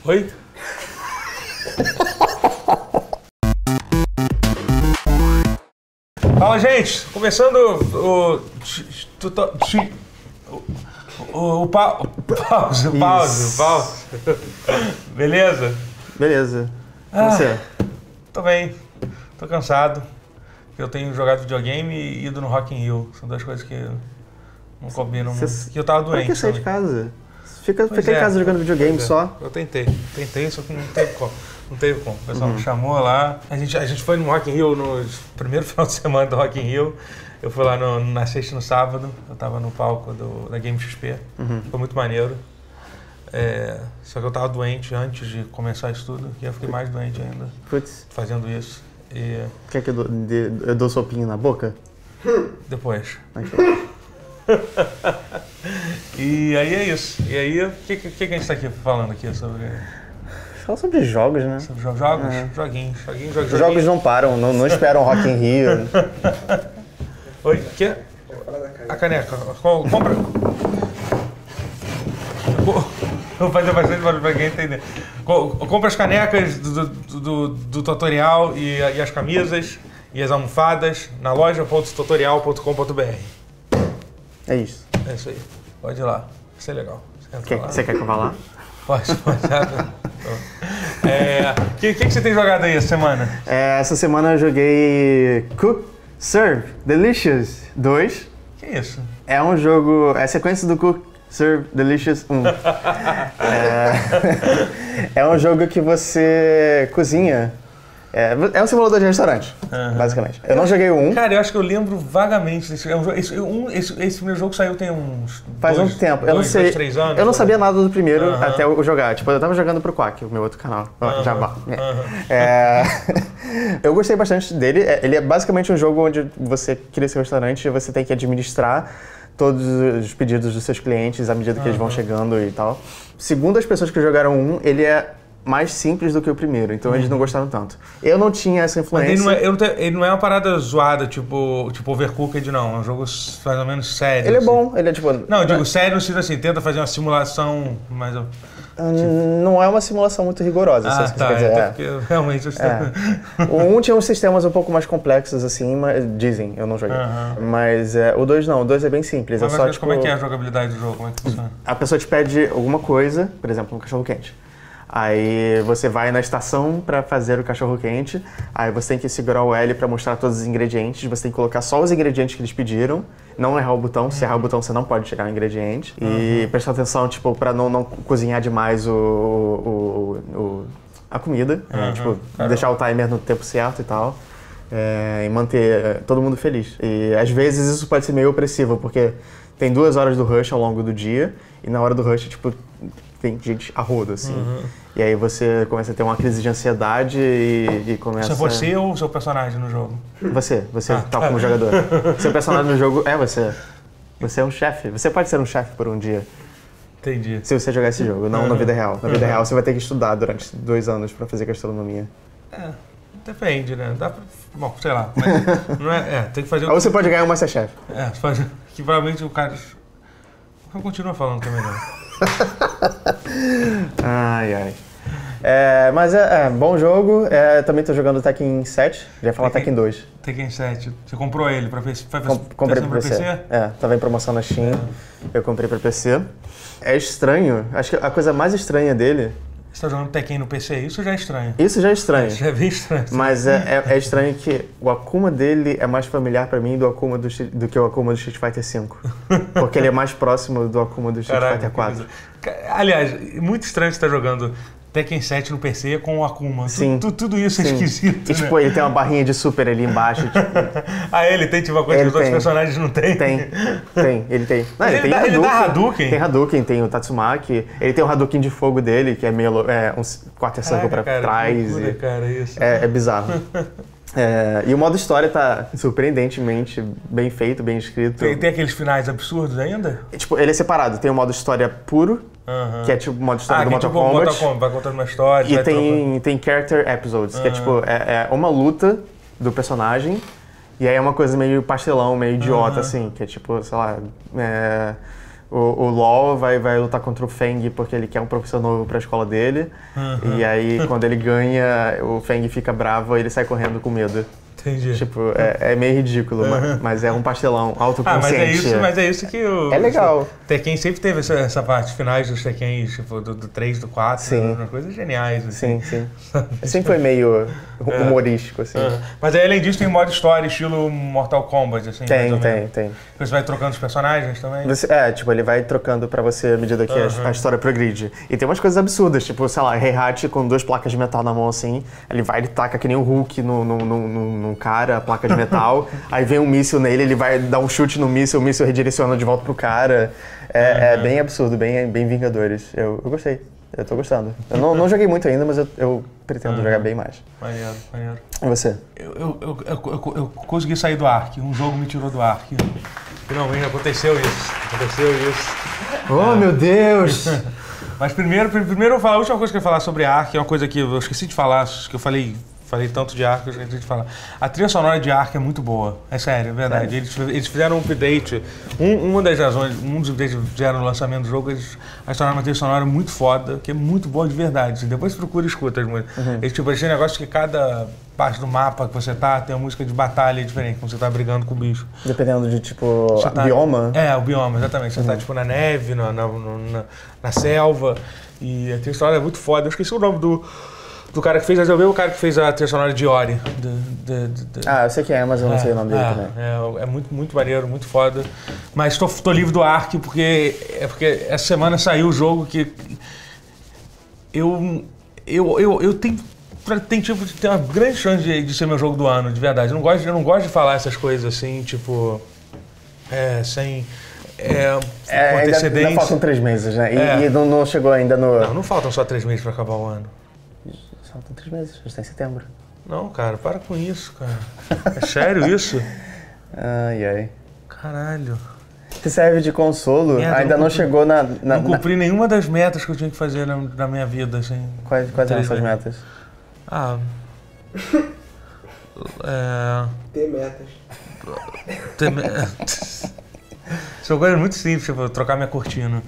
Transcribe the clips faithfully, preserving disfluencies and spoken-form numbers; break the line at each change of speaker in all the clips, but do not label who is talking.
Oi? Fala, gente! Começando o... O... O... o pa, pause, pause, pause. Beleza?
Beleza.
Ah,
Você?
Tô bem. Tô cansado. Eu tenho jogado videogame e ido no Rock in Rio. São duas coisas que não combinam muito. Que eu tava doente.
Por que sair de casa? Fica, fica
é,
em casa jogando videogame
é.
só.
Eu tentei, tentei, só que não teve como. Não teve como. O pessoal
Uhum.
me chamou lá. A gente, a gente foi no Rock in Rio no primeiro final de semana do Rock in Rio. Eu fui lá no, na sexta e no sábado. Eu tava no palco do, da Game X P. Uhum. Foi muito maneiro. É, só que eu tava doente antes de começar isso tudo. E eu fiquei mais doente ainda.
Putz.
Fazendo isso. E...
Quer que eu dou, de, eu dou sopinho na boca?
Depois.
Okay.
E aí é isso. E aí, o que, que, que a gente tá aqui falando aqui sobre...
Fala sobre jogos, né?
Sobre jogos? Jogos?
É.
Joguinhos, joguinhos, joguinhos.
Os jogos não param, não, não esperam Rock in Rio.
Oi, o quê? A caneca. Compra... Vou fazer bastante para alguém entender. Compra as canecas do, do, do, do tutorial e, e as camisas e as almofadas na loja ponto tutorial ponto com ponto br.
É isso.
É isso aí. Pode ir lá. Isso é legal. Você,
quer,
lá.
você quer que eu vá lá?
Pode, pode. O é, que, que, que você tem jogado aí essa semana?
É, essa semana eu joguei Cook, Serve, Delicious dois.
Que isso?
É um jogo... É a sequência do Cook, Serve, Delicious um. é, é um jogo que você cozinha. É, é um simulador de restaurante, uhum. basicamente. Eu não joguei o um.
Cara, eu acho que eu lembro vagamente desse é um jogo. Esse, um, esse, esse primeiro jogo saiu tem uns.
Faz
dois,
um tempo.
Dois,
eu não sei.
Dois, três anos,
eu não sabia nada do primeiro
uhum. até
eu jogar. Tipo, eu tava jogando pro Quack, o meu outro canal.
Uhum.
Jabá.
Uhum.
É, eu gostei bastante dele. Ele é basicamente um jogo onde você cria seu restaurante e você tem que administrar todos os pedidos dos seus clientes à medida que uhum. eles vão chegando e tal. Segundo as pessoas que jogaram um, ele é mais simples do que o primeiro, então uhum. eles não gostaram tanto. Eu não tinha essa influência.
Mas ele não é, eu não tenho, ele não é uma parada zoada, tipo, tipo Overcooked, não. É um jogo mais ou menos sério.
Ele
assim.
é bom, ele é tipo...
Não, eu digo sério no sentido assim, tenta fazer uma simulação mais... Tipo...
Não é uma simulação muito rigorosa,
ah,
se você
tá,
quer dizer.
é,
é.
porque realmente...
É. O um tinha uns sistemas um pouco mais complexos, assim, mas dizem, eu não joguei. Uhum. Mas é, o dois não, o dois é bem simples.
Mas,
é só,
mas
tipo,
como é que é a jogabilidade do jogo? Como é que funciona?
A pessoa te pede alguma coisa, por exemplo, um cachorro-quente. Aí você vai na estação para fazer o cachorro-quente, aí você tem que segurar o L para mostrar todos os ingredientes, você tem que colocar só os ingredientes que eles pediram, não errar o botão, uhum. se errar o botão você não pode tirar o ingrediente. Uhum. E prestar atenção, tipo, para não, não cozinhar demais o, o, o a comida, uhum. é, tipo, Caramba. deixar o timer no tempo certo e tal, é, e manter todo mundo feliz. E às vezes isso pode ser meio opressivo, porque tem duas horas do rush ao longo do dia, e na hora do rush, tipo, tem gente a rodo, assim. Uhum. E aí você começa a ter uma crise de ansiedade e, e começa...
Isso é você ou o seu personagem no jogo?
Você, você ah, tá como jogador. Seu personagem no jogo é você. Você é um chefe. Você pode ser um chefe por um dia.
Entendi.
Se você jogar esse jogo, não uhum. na vida real. Na vida uhum. real você vai ter que estudar durante dois anos pra fazer gastronomia.
É, depende, né? Dá pra... Bom, sei lá. Mas não é, é, tem que fazer...
Ou você pode ganhar um Masterchef.
É, você pode... Que provavelmente o cara... Eu continuo falando que é melhor.
ai, ai. É, mas é, é, bom jogo. É, também tô jogando Tekken sete. Já ia falar Tekken dois.
Tekken sete. Você comprou ele pra P C? Foi
Com, comprei pra P C. P C? É, tava em promoção na Steam. É. Eu comprei pra P C. É estranho. Acho que a coisa mais estranha dele...
Você tá jogando Tekken no P C? Isso já é estranho.
Isso já é estranho.
Isso já é bem estranho.
Mas é, é, é estranho que o Akuma dele é mais familiar pra mim do, Akuma do, do que o Akuma do Street Fighter cinco. Porque ele é mais próximo do Akuma do Street
Caraca,
Fighter quatro.
Aliás, muito estranho você estar jogando Tekken sete no P C com o Akuma.
Sim.
Tu, tu, tudo isso é
Sim.
esquisito,
E, tipo,
né?
ele tem uma barrinha de super ali embaixo. Tipo...
ah, ele tem tipo uma coisa que os outros personagens não têm?
Tem, tem, ele tem. Não, ele,
ele,
tem
dá,
Hadouken,
ele dá Hadouken?
Tem Hadouken, tem o Tatsumaki. Ele tem o Hadouken de fogo dele, que é meio é, um quarter circle pra
cara,
trás.
Que loucura,
e...
cara, isso.
É, é bizarro. É, e o modo história tá surpreendentemente bem feito, bem escrito.
Tem, tem aqueles finais absurdos ainda?
Tipo, ele é separado. Tem o modo história puro,
uhum.
que é tipo o modo história
ah,
do
que
Mortal
tipo,
Kombat.
Mortal Kombat. Vai contando uma história.
E tem, tem character episodes, uhum. que é tipo, é, é uma luta do personagem. E aí é uma coisa meio pastelão, meio idiota, uhum. assim. Que é tipo, sei lá... É, O, o LoL vai, vai lutar contra o Feng porque ele quer um professor novo pra escola dele. Uhum. E aí, quando ele ganha, o Feng fica bravo e ele sai correndo com medo.
Entendi.
Tipo, é, é meio ridículo, uhum. mas, mas é um pastelão autoconsciente.
Ah, mas é isso, mas é isso que o...
É legal.
Tekken sempre teve essa, essa parte, finais dos Tekkens, tipo, do, do três, do quatro, sim. Né, coisas geniais. Assim.
Sim, sim. Sempre foi meio humorístico, assim.
Uhum. Mas aí, além disso, tem modo história, estilo Mortal Kombat, assim.
Tem, tem, tem.
Você vai trocando os personagens também?
Você, é, tipo, ele vai trocando pra você à medida que uhum. a, a história progride. E tem umas coisas absurdas, tipo, sei lá, Heihachi com duas placas de metal na mão, assim, ele vai, ele taca que nem o Hulk no, no, no, no, no cara, a placa de metal, aí vem um míssil nele, ele vai dar um chute no míssil, o míssil redireciona de volta pro cara. É, uhum. é bem absurdo, bem, bem Vingadores. Eu, eu gostei, eu tô gostando. Eu não, não joguei muito ainda, mas eu, eu pretendo uhum. jogar bem mais.
Maneiro, maneiro.
E você?
Eu, eu, eu, eu, eu, eu consegui sair do Ark, um jogo me tirou do Ark. Finalmente aconteceu isso, aconteceu isso.
Oh, é. Meu Deus!
Mas primeiro, primeiro eu vou falar, a última coisa que eu ia falar sobre Ark é uma coisa que eu esqueci de falar, que eu falei... Falei tanto de Ark, eu esqueci de falar. A trilha sonora de Ark é muito boa. É sério, é verdade. Eles, eles fizeram um update. Um, uma das razões, um dos updates que fizeram no lançamento do jogo, eles adicionaram uma trilha sonora muito foda, que é muito boa de verdade. Depois procura e escuta as músicas. Uhum. Eles, tipo, eles têm negócio que cada parte do mapa que você tá tem uma música de batalha diferente, quando você tá brigando com o bicho.
Dependendo de, tipo, tá, bioma?
É, o bioma, exatamente. Você uhum. tá, tipo, na neve, na, na, na, na selva. E a trilha sonora é muito foda. Eu esqueci o nome do... Do cara que fez, eu vi o cara que fez a trilha sonora de Ori. De, de, de, de...
Ah, eu sei quem é, mas eu não
é,
sei o nome dele
é,
também.
É, é muito, muito maneiro, muito foda. Mas tô, tô livre do Ark porque, é porque essa semana saiu o jogo que eu, eu, eu, eu tenho, tenho tipo, tem uma grande chance de, de ser meu jogo do ano, de verdade. Eu não gosto, eu não gosto de falar essas coisas assim, tipo, é, sem... É,
é,
com antecedência.
Ainda, ainda faltam três meses, né? E,
é.
e não, não chegou ainda no...
Não, não faltam só três meses pra acabar o ano.
Faltam três meses, já está em setembro.
Não, cara, para com isso, cara. É sério isso?
Ai, ai.
Caralho.
Te serve de consolo? Merda, ainda não, não cumpri, chegou na, na...
Não cumpri na... nenhuma das metas que eu tinha que fazer na, na minha vida, assim.
Quais, quais eram as suas metas?
Ah... é...
Ter metas.
Ter metas. São coisas muito simples, tipo, trocar minha cortina.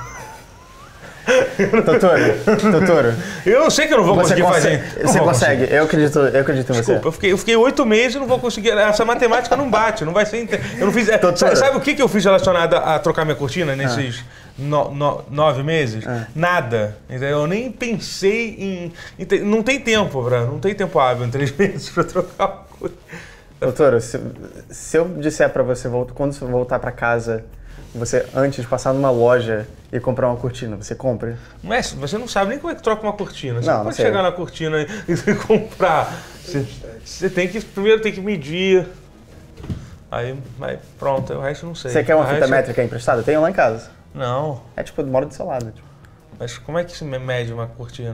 Totoro, Totoro.
Eu sei que eu não vou
você
conseguir
consegue,
fazer.
Você consegue, eu acredito, eu acredito em você.
Desculpa, eu fiquei, eu fiquei oito meses e não vou conseguir. Essa matemática não bate, não vai ser. Eu não fiz. Sabe, sabe o que, que eu fiz relacionado a, a trocar minha cortina nesses ah. no, no, nove meses? Ah. Nada. Eu nem pensei em, em. Não tem tempo, pra, não tem tempo hábil em três meses pra trocar uma cortina.
Doutora, se, se eu disser pra você, quando você voltar pra casa, você antes de passar numa loja e comprar uma cortina, você compra?
Mas você não sabe nem como é que troca uma cortina. Você
não,
não,
não
pode
sei.
chegar na cortina e comprar. Você, você tem que, primeiro tem que medir. Aí, aí pronto, o resto eu não sei.
Você quer uma
o
fita
resto...
métrica emprestada? Tem lá em casa.
Não.
É tipo, mora do seu lado. Tipo.
Mas como é que se mede uma cortina?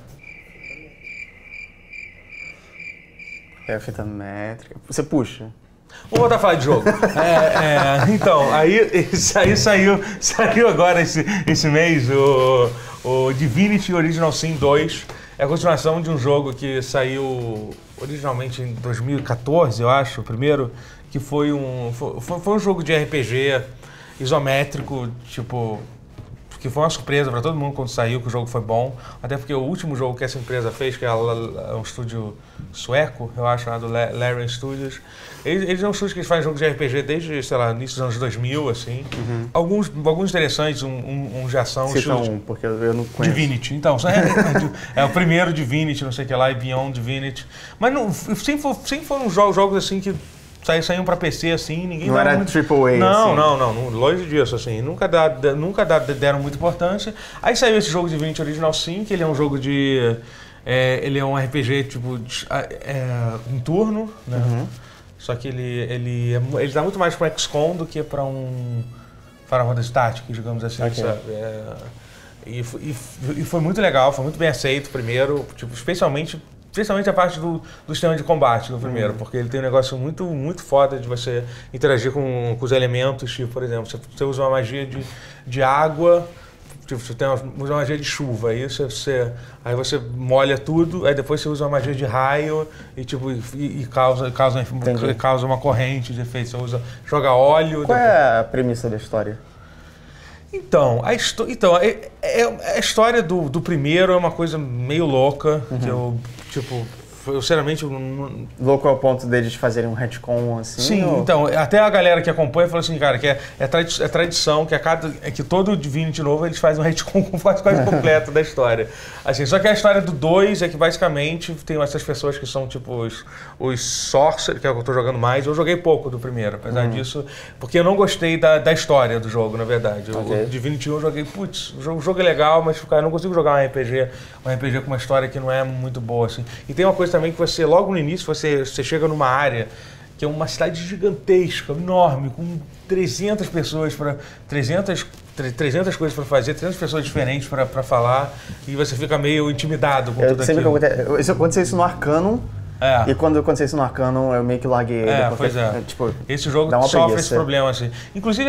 É a fita métrica. Você puxa.
Vou voltar a falar de jogo. é, é, então, aí, aí saiu, saiu agora esse, esse mês o, o Divinity Original Sin dois. É a continuação de um jogo que saiu originalmente em dois mil e quatorze, eu acho, o primeiro, que foi um, foi, foi um jogo de R P G isométrico, tipo... que foi uma surpresa para todo mundo quando saiu, que o jogo foi bom. Até porque o último jogo que essa empresa fez, que é um estúdio sueco, eu acho, chamado Larian Studios, eles, eles são um estúdio que fazem jogos de R P G desde, sei lá, início dos anos dois mil, assim. Uhum. Alguns, alguns interessantes, um, um, um de ação.
Citam um, porque eu não conheço.
Divinity. Então, é, é, é o primeiro Divinity, não sei o que lá, e Beyond Divinity. Mas não, sempre, for, sempre foram jogos, jogos assim que saíam pra P C, assim, ninguém...
Não era
muito...
triple A,
não,
assim.
Não, não, não, longe disso, assim, nunca, dá, nunca dá, deram muita importância. Aí saiu esse jogo de Divinity Original Sin, que ele é um jogo de... É, ele é um R P G, tipo, de, é, em turno, né? Uhum. Só que ele, ele, é, ele dá muito mais pra X COM do que pra um Final Fantasy Tactics, digamos assim, okay. Sabe? É, e, e, e foi muito legal, foi muito bem aceito primeiro, tipo, especialmente... Principalmente a parte do, do sistema de combate do primeiro, uhum. Porque ele tem um negócio muito, muito foda de você interagir com, com os elementos, tipo, por exemplo, você, você usa uma magia de, de água, tipo, você tem uma, usa uma magia de chuva, aí você, você, aí você molha tudo, aí depois você usa uma magia de raio e, tipo, e, e causa, causa, causa uma corrente de efeito, você usa, joga óleo...
Qual
depois...
é a premissa da história?
Então, a, então, é, é, a história do, do primeiro é uma coisa meio louca, uhum. que eu, tipo... Eu, sinceramente, eu não...
Louco ao ponto deles fazerem um retcon, assim?
Sim, ou... então, até a galera que acompanha falou assim, cara, que é, é, tradi é tradição, que a cada, é que todo Divinity novo eles fazem um retcon quase, quase completo da história. Assim, só que a história do dois é que, basicamente, tem essas pessoas que são, tipo, os, os Sorcerer, que é o que eu tô jogando mais. Eu joguei pouco do primeiro, apesar uhum. disso, porque eu não gostei da, da história do jogo, na verdade. Okay. O Divinity um eu joguei, putz, o jogo, o jogo é legal, mas, cara, eu não consigo jogar um R P G, um R P G com uma história que não é muito boa, assim. E tem uma coisa também que você, logo no início, você, você chega numa área que é uma cidade gigantesca, enorme, com trezentas pessoas para trezentas, trezentas coisas para fazer, trezentas pessoas diferentes para falar, e você fica meio intimidado com
eu
tudo aquilo.
Que isso aconteceu isso no Arcanum, é. E quando aconteceu isso no Arcanum, eu meio que larguei.
É, pois é. Tipo, esse jogo sofre preguiça. esse problema, assim. Inclusive,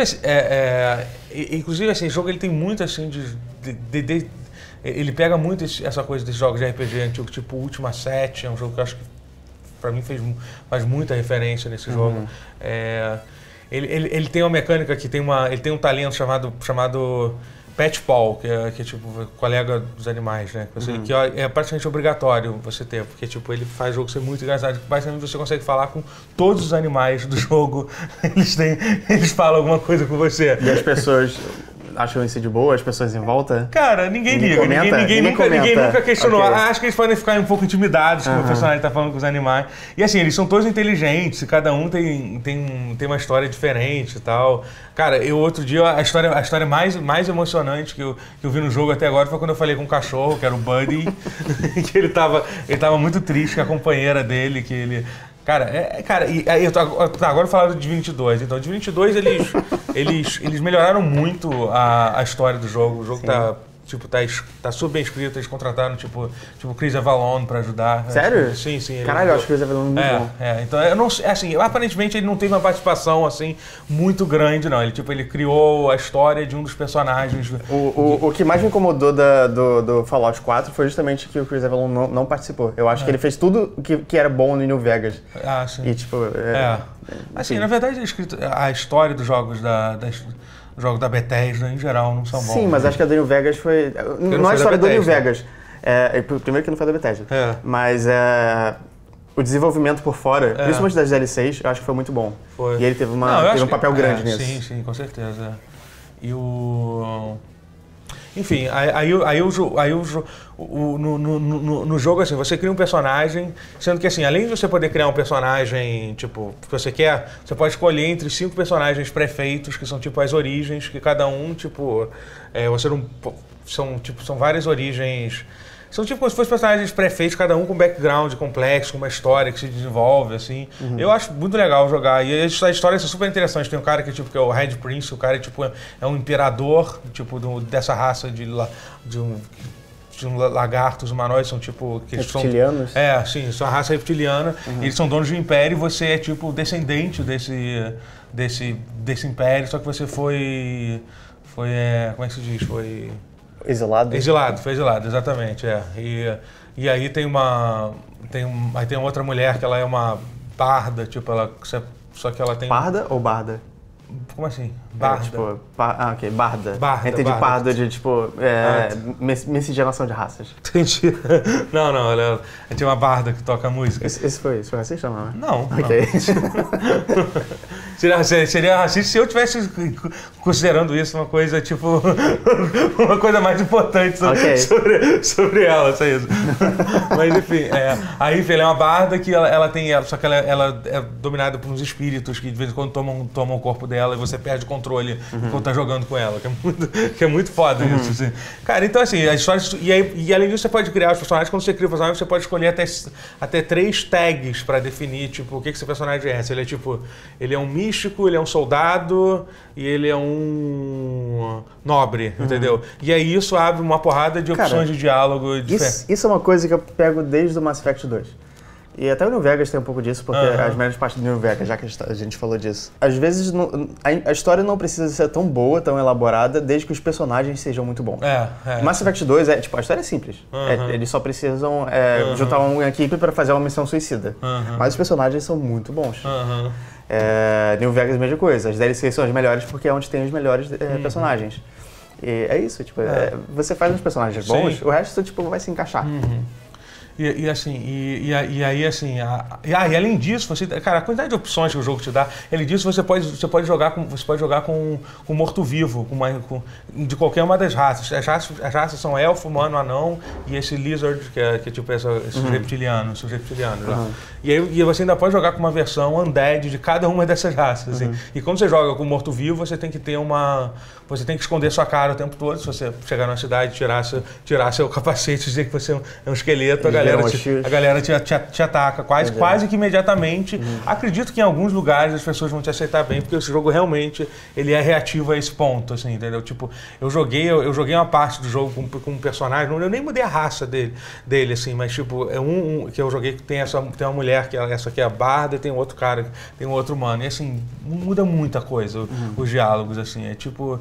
é, é, inclusive, assim, esse jogo ele tem muito, assim, de, de, de, de ele pega muito esse, essa coisa desses jogos de R P G antigo, tipo Ultima sete, é um jogo que eu acho que pra mim fez, faz muita referência nesse uhum. jogo. É, ele, ele, ele tem uma mecânica que tem, uma, ele tem um talento chamado, chamado Pet Paul, que é, que é tipo colega dos animais, né? Você, uhum. Que é praticamente obrigatório você ter, porque tipo, ele faz o jogo ser muito engraçado. Basicamente você consegue falar com todos os animais do jogo, eles, têm, eles falam alguma coisa com você.
E as pessoas... acham isso de boa, as pessoas em volta?
Cara, ninguém, ninguém liga,
comenta,
ninguém, ninguém,
ninguém,
nunca,
comenta.
ninguém nunca questionou.
Okay.
Acho que eles podem ficar um pouco intimidados com uhum. o personagem tá falando com os animais. E assim, eles são todos inteligentes, cada um tem, tem, tem uma história diferente e tal. Cara, eu outro dia, a história, a história mais, mais emocionante que eu, que eu vi no jogo até agora foi quando eu falei com um cachorro, que era o Buddy, que ele tava, ele tava muito triste com a companheira dele, que ele... Cara, é, cara e, eu tô, agora eu falar do Divinity dois. Então, o Divinity dois, eles, eles, eles melhoraram muito a, a história do jogo. O jogo Sim. tá, tipo, tá, tá super bem escrito, eles contrataram, tipo, tipo Chris Avallone pra ajudar.
Sério?
Sim, sim.
Caralho, eu acho que Chris Avallone muito
é,
bom.
É, então, eu não assim, aparentemente ele não teve uma participação, assim, muito grande, não. Ele, tipo, ele criou a história de um dos personagens.
O, o, o que mais me incomodou da, do, do Fallout quatro foi justamente que o Chris Avallone não, não participou. Eu acho é. que ele fez tudo que, que era bom no New Vegas.
Ah, sim.
E, tipo... É,
é. Assim, na verdade, a história dos jogos da... da Os jogos da Bethesda, em geral, não são bons.
Sim, mas acho que a do New Vegas foi... Não, não é a história do New Vegas. É, primeiro que não foi da Bethesda. É. Mas é, o desenvolvimento por fora, é. principalmente das D L Cs, eu acho que foi muito bom. Foi. E ele teve, uma, não, teve um papel que, grande
é,
nisso.
Sim, sim, com certeza. E o... Enfim, aí, aí, aí, o, aí o, o, no, no, no, no jogo, assim, você cria um personagem, sendo que, assim, além de você poder criar um personagem, tipo, que você quer, você pode escolher entre cinco personagens pré-feitos, que são, tipo, as origens, que cada um, tipo, é, você não... São, tipo, são várias origens... São tipo como se fossem personagens pré-feitos, cada um com background complexo, com uma história que se desenvolve, assim. Uhum. Eu acho muito legal jogar. E as histórias são super interessantes. Tem um cara que, tipo, que é o Red Prince, o cara tipo, é um imperador, tipo, do, dessa raça de, de um... de um lagartos humanoides, são tipo... Que
reptilianos?
São, é, sim, são a raça reptiliana. Uhum. Eles são donos de um império e você é tipo descendente desse, desse, desse império, só que você foi... Foi, é, como é que se diz? Foi...
Exilado?
Exilado, foi exilado, exatamente, é. E, e aí tem uma... Tem um, aí tem outra mulher que ela é uma barda, tipo, ela... Só que ela tem...
Parda ou barda?
Como assim? Barda.
É, tipo, par, ah, ok, barda.
Barda,
Entendi,
barda.
pardo de, tipo, é, miscigenação de raças.
Entendi. Não, não, ela, ela tinha uma barda que toca música.
Esse, esse foi, isso foi racista ou não?
Não,
ok.
Não. seria, seria racista se eu estivesse considerando isso uma coisa, tipo, uma coisa mais importante sobre, okay. sobre, sobre ela, só isso. Mas, enfim, é, aí, enfim, ela é uma barda que ela, ela tem, só que ela, ela é dominada por uns espíritos que de vez em quando tomam, tomam o corpo dela e você perde o controle uhum. quando tá jogando com ela, que é muito, que é muito foda uhum. isso, assim. Cara, então assim, as histórias... E, aí, e além disso, você pode criar os personagens. Quando você cria o personagem, você pode escolher até, até três tags pra definir, tipo, o que que esse personagem é. Se ele é, tipo, ele é um místico, ele é um soldado e ele é um nobre, uhum. entendeu? E aí isso abre uma porrada de opções Cara, de diálogo.
Isso, isso é uma coisa que eu pego desde o Mass Effect dois. E até o New Vegas tem um pouco disso, porque uhum. as melhores partes do New Vegas, já que a gente falou disso. Às vezes, não, a, a história não precisa ser tão boa, tão elaborada, desde que os personagens sejam muito bons.
É, é.
Mass Effect dois, é, tipo, a história é simples. Uhum. É, eles só precisam é, uhum. juntar uma equipe para fazer uma missão suicida. Uhum. Mas os personagens são muito bons. Uhum. É, New Vegas, a mesma coisa. As D L Cs são as melhores porque é onde tem os melhores é, uhum. personagens. E é isso, tipo, é. É, você faz uns personagens bons, Sim. o resto tipo, vai se encaixar.
Uhum. E, e assim, e, e, e aí assim, a, e, ah, e além disso, você, cara, a quantidade de opções que o jogo te dá, além disso você pode, você pode jogar com, você pode jogar com, com morto-vivo, com uma, com, de qualquer uma das raças. As raças, as raças são elfo, humano, anão e esse lizard, que é, que é tipo essa, esses uhum. reptilianos, esses reptilianos uhum. lá. E aí e você ainda pode jogar com uma versão undead de cada uma dessas raças. Uhum. Assim. E quando você joga com morto-vivo, você tem que ter uma, você tem que esconder sua cara o tempo todo. Se você chegar na cidade, tirar seu, tirar seu capacete, dizer que você é um esqueleto, a galera Te, a galera te, te, te ataca quase, quase que imediatamente. Uhum. Acredito que em alguns lugares as pessoas vão te aceitar bem, porque esse jogo realmente ele é reativo a esse ponto, assim, entendeu? Tipo, eu joguei, eu, eu joguei uma parte do jogo com, com um personagem, eu nem mudei a raça dele, dele assim, mas tipo, é um, um que eu joguei que tem essa tem uma mulher que é, essa aqui é a Barda e tem outro cara, tem um outro humano. E assim, muda muita coisa uhum. os diálogos, assim, é tipo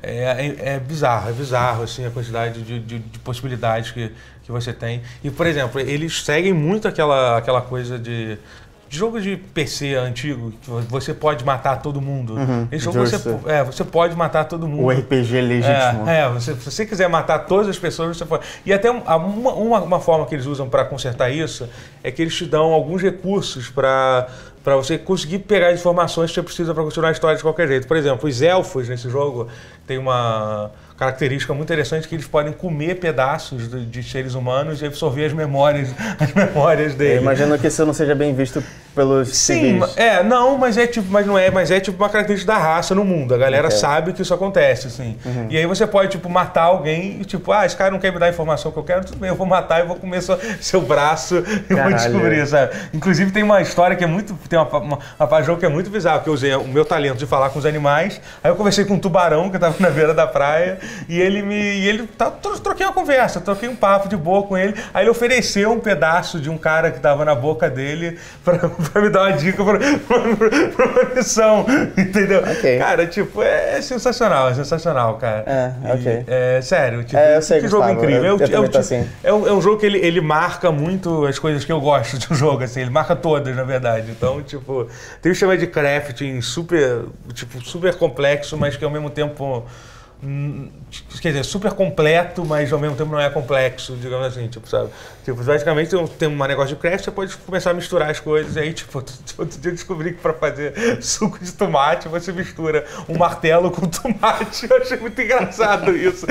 É, é, é bizarro, é bizarro assim, a quantidade de, de, de possibilidades que, que você tem. E, por exemplo, eles seguem muito aquela, aquela coisa de, de jogo de P C antigo, que você pode matar todo mundo.
Uhum,
Esse jogo você, é, você pode matar todo mundo.
O R P G legítimo.
É, é você, se você quiser matar todas as pessoas, você pode. E até uma, uma, uma forma que eles usam para consertar isso é que eles te dão alguns recursos para... para você conseguir pegar informações que você precisa para continuar a história de qualquer jeito. Por exemplo, os elfos nesse jogo têm uma característica muito interessante que eles podem comer pedaços de, de seres humanos e absorver as memórias, as memórias deles.
Eu imagino que isso não seja bem visto pelos
Sim,
civis.
é, não, mas é tipo, mas não é, mas é tipo uma característica da raça no mundo. A galera okay. sabe que isso acontece, assim. Uhum. E aí você pode, tipo, matar alguém e tipo, ah, esse cara não quer me dar a informação que eu quero, tudo bem, eu vou matar e vou comer seu, seu braço e vou descobrir, sabe? Inclusive tem uma história que é muito, tem uma, uma, uma jogo que é muito bizarro, que eu usei o meu talento de falar com os animais, aí eu conversei com um tubarão que estava na beira da praia e ele me, e ele, tá, troquei uma conversa, troquei um papo de boa com ele, aí ele ofereceu um pedaço de um cara que estava na boca dele pra pra me dar uma dica pra, pra, pra uma missão, entendeu? Okay. Cara, tipo, é sensacional, é sensacional, cara.
É, ok.
E, é sério, tipo,
é, eu sei,
que jogo
Gustavo,
incrível.
Eu, eu
é, é,
assim.
é, um, é um jogo que ele, ele marca muito as coisas que eu gosto de um jogo, assim, ele marca todas, na verdade. Então, tipo, tem um esquema de crafting super, tipo, super complexo, mas que ao mesmo tempo... Quer dizer, super completo, mas ao mesmo tempo não é complexo, digamos assim, tipo, sabe? Tipo, basicamente tem um negócio de craft, você pode começar a misturar as coisas, e aí, tipo, outro dia eu descobri que para fazer suco de tomate, você mistura um martelo com tomate. Eu achei muito engraçado isso.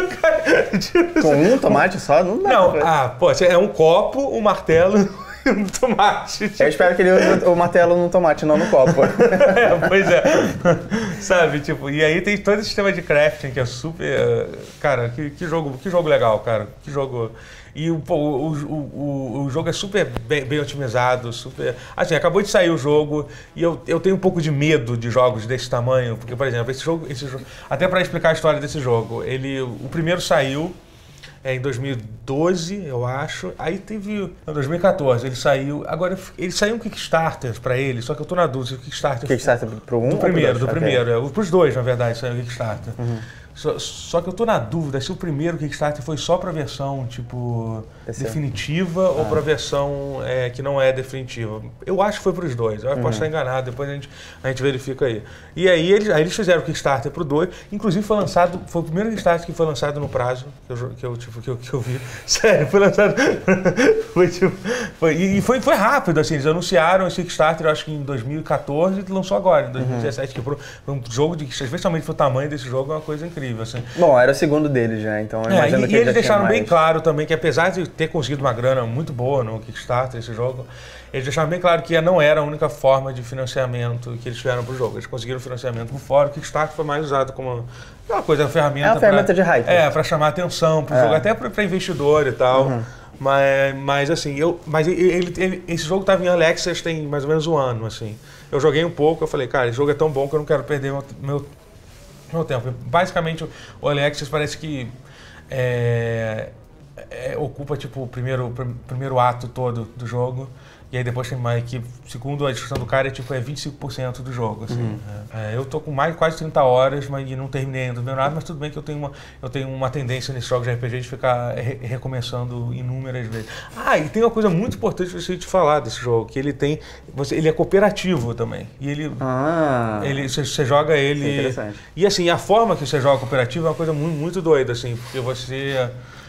Com um tomate só? Não dá.
Não, ah, pô, é um copo, um martelo... um tomate. Tipo...
Eu espero que ele use o martelo no tomate, não no copo.
É, pois é. Sabe, tipo, e aí tem todo esse sistema de crafting que é super... Cara, que, que, jogo, que jogo legal, cara. Que jogo... E o, o, o, o, o jogo é super bem, bem otimizado, super... Assim, acabou de sair o jogo e eu, eu tenho um pouco de medo de jogos desse tamanho, porque, por exemplo, esse jogo... Esse jogo até para explicar a história desse jogo, ele, o primeiro saiu... É, em dois mil e doze, eu acho. Aí teve... Em dois mil e quatorze, ele saiu... Agora, ele saiu um Kickstarter pra ele, só que eu tô na dúvida se o Kickstarter...
Kickstarter pro um
do
ou
primeiro,
pro
do
dois?
primeiro.
Okay.
É, pros dois, na verdade, saiu o Kickstarter.
Uhum.
Só, só que eu tô na dúvida se o primeiro Kickstarter foi só pra versão, tipo,
Esse
definitiva
é.
ou
ah.
pra versão é, que não é definitiva. Eu acho que foi pros dois. Eu uhum. posso estar enganado, depois a gente, a gente verifica aí. E aí eles, aí eles fizeram o Kickstarter pro dois. Inclusive foi lançado, foi o primeiro Kickstarter que foi lançado no prazo que eu, que eu, tipo, que eu, que eu vi. Sério, foi lançado... foi, tipo, foi, e foi, foi rápido, assim, eles anunciaram esse Kickstarter, eu acho que em dois mil e quatorze e lançou agora, em dois mil e dezessete, uhum. que foi um jogo, de, especialmente pro tamanho desse jogo, é uma coisa incrível. Assim.
Bom, era o segundo deles já, então eu
é,
imagino
e,
que
e eles deixaram
mais...
bem claro também que apesar de ter conseguido uma grana muito boa no Kickstarter, esse jogo, eles deixaram bem claro que não era a única forma de financiamento que eles tiveram para o jogo. Eles conseguiram financiamento por fora, o Kickstarter foi mais usado como uma coisa, uma ferramenta...
É uma ferramenta pra, de hype.
É, para chamar atenção para o é. jogo, até para investidor e tal. Uhum. Mas, mas assim, eu, mas ele, ele, esse jogo estava em Early Access tem mais ou menos um ano, assim. Eu joguei um pouco, eu falei, cara, esse jogo é tão bom que eu não quero perder meu... meu meu tempo. Basicamente, o Early Access parece que é, é, ocupa tipo o primeiro, pr- primeiro ato todo do jogo. E aí depois tem mais que, segundo a descrição do cara, é tipo é vinte e cinco por cento do jogo. Assim, uhum. é, eu tô com mais quase trinta horas, mas e não terminei ainda o meu nada, mas tudo bem que eu tenho uma, eu tenho uma tendência nesses jogos de R P G de ficar re recomeçando inúmeras vezes. Ah, e tem uma coisa muito importante pra você te falar desse jogo, que ele tem. Você, ele é cooperativo também. E ele.
Ah,
ele você, você joga ele.
é interessante.
E assim, a forma que você joga cooperativo é uma coisa muito, muito doida, assim, porque você.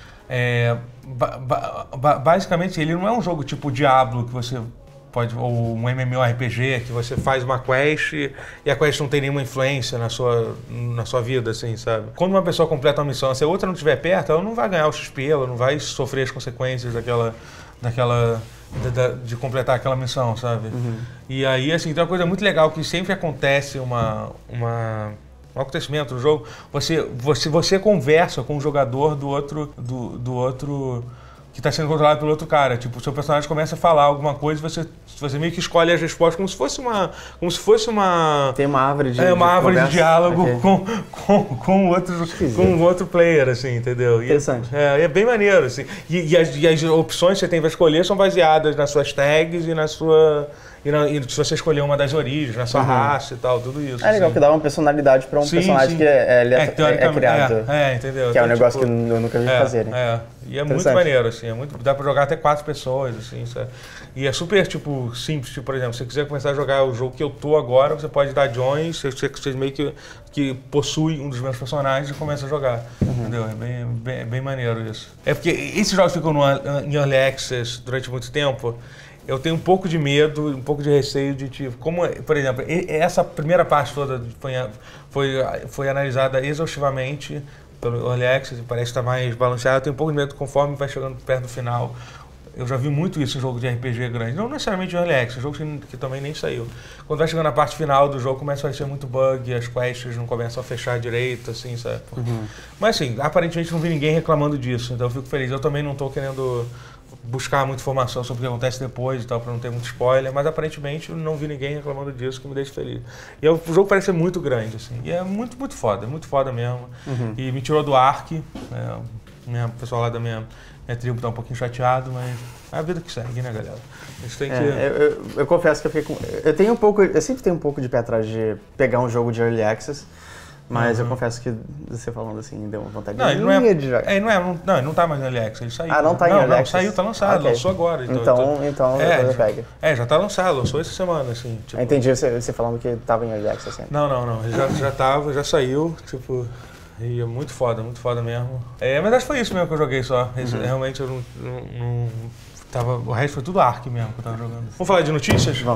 É, ba ba basicamente, ele não é um jogo tipo Diablo que você pode, ou um MMORPG que você faz uma quest e a quest não tem nenhuma influência na sua, na sua vida, assim, sabe? Quando uma pessoa completa uma missão, se a outra não estiver perto, ela não vai ganhar o X P, ela não vai sofrer as consequências daquela, daquela de, de completar aquela missão, sabe? Uhum. E aí, assim, tem uma coisa muito legal que sempre acontece uma, uma um acontecimento do jogo, você, você, você conversa com o jogador do outro, do, do outro que está sendo controlado pelo outro cara. Tipo, o seu personagem começa a falar alguma coisa e você, você meio que escolhe as respostas como se fosse uma... Como se fosse uma...
Tem uma árvore de
É, uma
de
árvore
conversa.
de diálogo
Okay.
com, com, com, outro, com outro player, assim, entendeu? E
Interessante.
É, é bem maneiro, assim. E, e, as, e as opções que você tem para escolher são baseadas nas suas tags e na sua... E, na, e se você escolher uma das origens, na sua uhum. raça e tal, tudo isso.
É legal
assim.
que dá uma personalidade para um sim, personagem sim. que é, ele é, é, é, é criado.
É, é, entendeu?
Que é um
então,
negócio
tipo,
que eu nunca vi
é,
fazer, né?
É, e é muito maneiro, assim, é muito, dá pra jogar até quatro pessoas, assim, sabe? E é super, tipo, simples, tipo, por exemplo, se você quiser começar a jogar o jogo que eu tô agora, você pode dar join, você, você meio que, que possui um dos meus personagens e começa a jogar, uhum. entendeu? É bem, bem, bem maneiro isso. É porque esses jogos ficam no, em Early Access durante muito tempo. Eu tenho um pouco de medo, um pouco de receio de tipo, como, por exemplo, essa primeira parte toda foi, foi, foi analisada exaustivamente pelo Early Access, parece estar mais balanceado. Eu tenho um pouco de medo conforme vai chegando perto do final. Eu já vi muito isso em jogo de R P G grande, não necessariamente Early Access, jogo que, que também nem saiu. Quando vai chegando na parte final do jogo, começa a aparecer muito bug, as quests não começam a fechar direito, assim, sabe? Uhum. Mas assim, aparentemente não vi ninguém reclamando disso, então eu fico feliz. Eu também não estou querendo buscar muita informação sobre o que acontece depois e tal, para não ter muito spoiler, mas aparentemente não vi ninguém reclamando disso, que me deixa feliz. E o jogo parece ser muito grande, assim, e é muito, muito foda, muito foda mesmo. Uhum. E me tirou do Ark, né, o pessoal lá da minha, minha tribo tá um pouquinho chateado, mas é a vida que segue, né, galera? A gente tem que...
É, eu, eu, eu confesso que eu fiquei com... Eu tenho um pouco, eu sempre tenho um pouco de pé atrás de pegar um jogo de Early Access, mas uhum. eu confesso que você falando assim, deu uma vontade
não, ele não é,
de jogar.
É, não, é, não, não, ele não tá mais no Early Access, ele saiu.
Ah, não tá em
não,
Early
não,
Access?
saiu, tá lançado,
okay.
lançou agora.
Então, então, então
é,
eu pego.
É, já tá lançado, lançou essa semana, assim. Tipo...
Entendi você, você falando que tava em Early Access sempre.
Não, não, não, ele já, já tava, já saiu, tipo... E é muito foda, muito foda mesmo. É, mas acho que foi isso mesmo que eu joguei só. Esse, uhum. Realmente eu não, não, não tava... O resto foi tudo Ark mesmo que eu tava jogando. Vamos falar de notícias?
Vamos.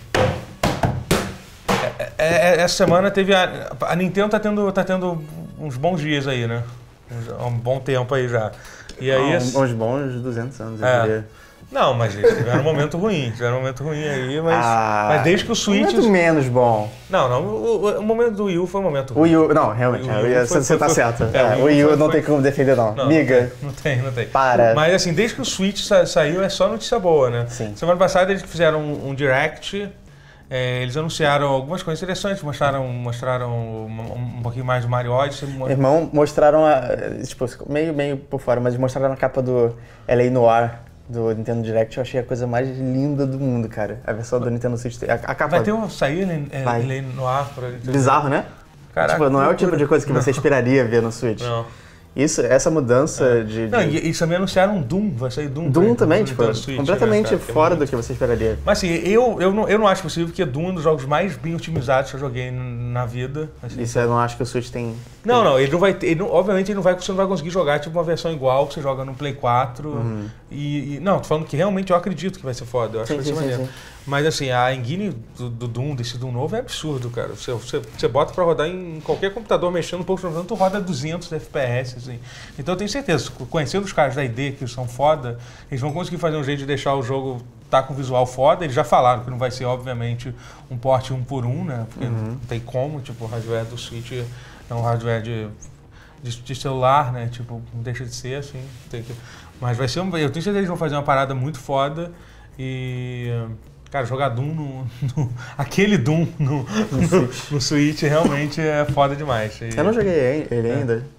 É, é, essa semana teve a, a Nintendo tá tendo, tá tendo uns bons dias aí, né? Há um bom tempo aí já. E aí,
ah, uns, uns bons duzentos anos, eu
é.
diria.
Não, mas eles tiveram um momento ruim, tiveram um momento ruim aí, mas,
ah,
mas desde que o Switch...
Um momento menos bom.
Não, não, o, o momento do Wii U foi um momento ruim.
O Wii U, não, realmente, o Wii U foi, você foi, tá foi, certo.
É,
é, o Wii U foi, não
foi,
tem como defender não.
não
Miga.
Não tem, não tem.
Para.
Mas assim, desde que o Switch sa saiu é só notícia boa, né?
Sim.
Semana passada eles fizeram um, um Direct, é, eles anunciaram algumas coisas interessantes, mostraram, mostraram um, um pouquinho mais do Mario Odyssey.
Irmão, mostraram, a, tipo, meio, meio por fora, mas mostraram a capa do L A Noir. Do Nintendo Direct, eu achei a coisa mais linda do mundo, cara. A versão do Nintendo Switch. A, a capa...
Vai ter um sair ele no ar pra Nintendo.
Bizarro, né?
Caraca,
tipo, não é o tipo de coisa que você esperaria ver no Switch.
Não.
Isso, essa mudança é. de, de...
Não, e, e também anunciaram Doom, vai sair Doom.
Doom também, tipo,
Switch,
completamente
né,
fora
é muito...
do que você esperaria.
Mas assim, eu, eu, não, eu não acho possível, porque Doom é um dos jogos mais bem otimizados que eu joguei na vida. Assim.
Isso eu não acho que o Switch tem...
Não,
tem...
não, ele não vai ter, ele não, obviamente ele não vai, você não vai conseguir jogar tipo uma versão igual que você joga no Play quatro. Uhum. E, e, não, tô falando que realmente eu acredito que vai ser foda, eu acho
sim,
que vai ser
sim,
maneiro.
Sim.
Mas assim, a engine do, do Doom, desse Doom novo é absurdo, cara. Você, você, você bota pra rodar em qualquer computador mexendo um pouco, tu roda duzentos F P S, assim. Então eu tenho certeza, conhecendo os caras da I D que são foda, eles vão conseguir fazer um jeito de deixar o jogo tá com visual foda. Eles já falaram que não vai ser, obviamente, um porte um por um, né? Porque uhum. não tem como, tipo, o hardware do Switch é um hardware de, de, de celular, né? Tipo, não deixa de ser, assim. Tem que... Mas vai ser um... Eu tenho certeza que eles vão fazer uma parada muito foda e... Cara, jogar Doom no... no aquele Doom no, no, no, Switch. no Switch realmente é foda demais. E,
eu não joguei ele
é.
ainda.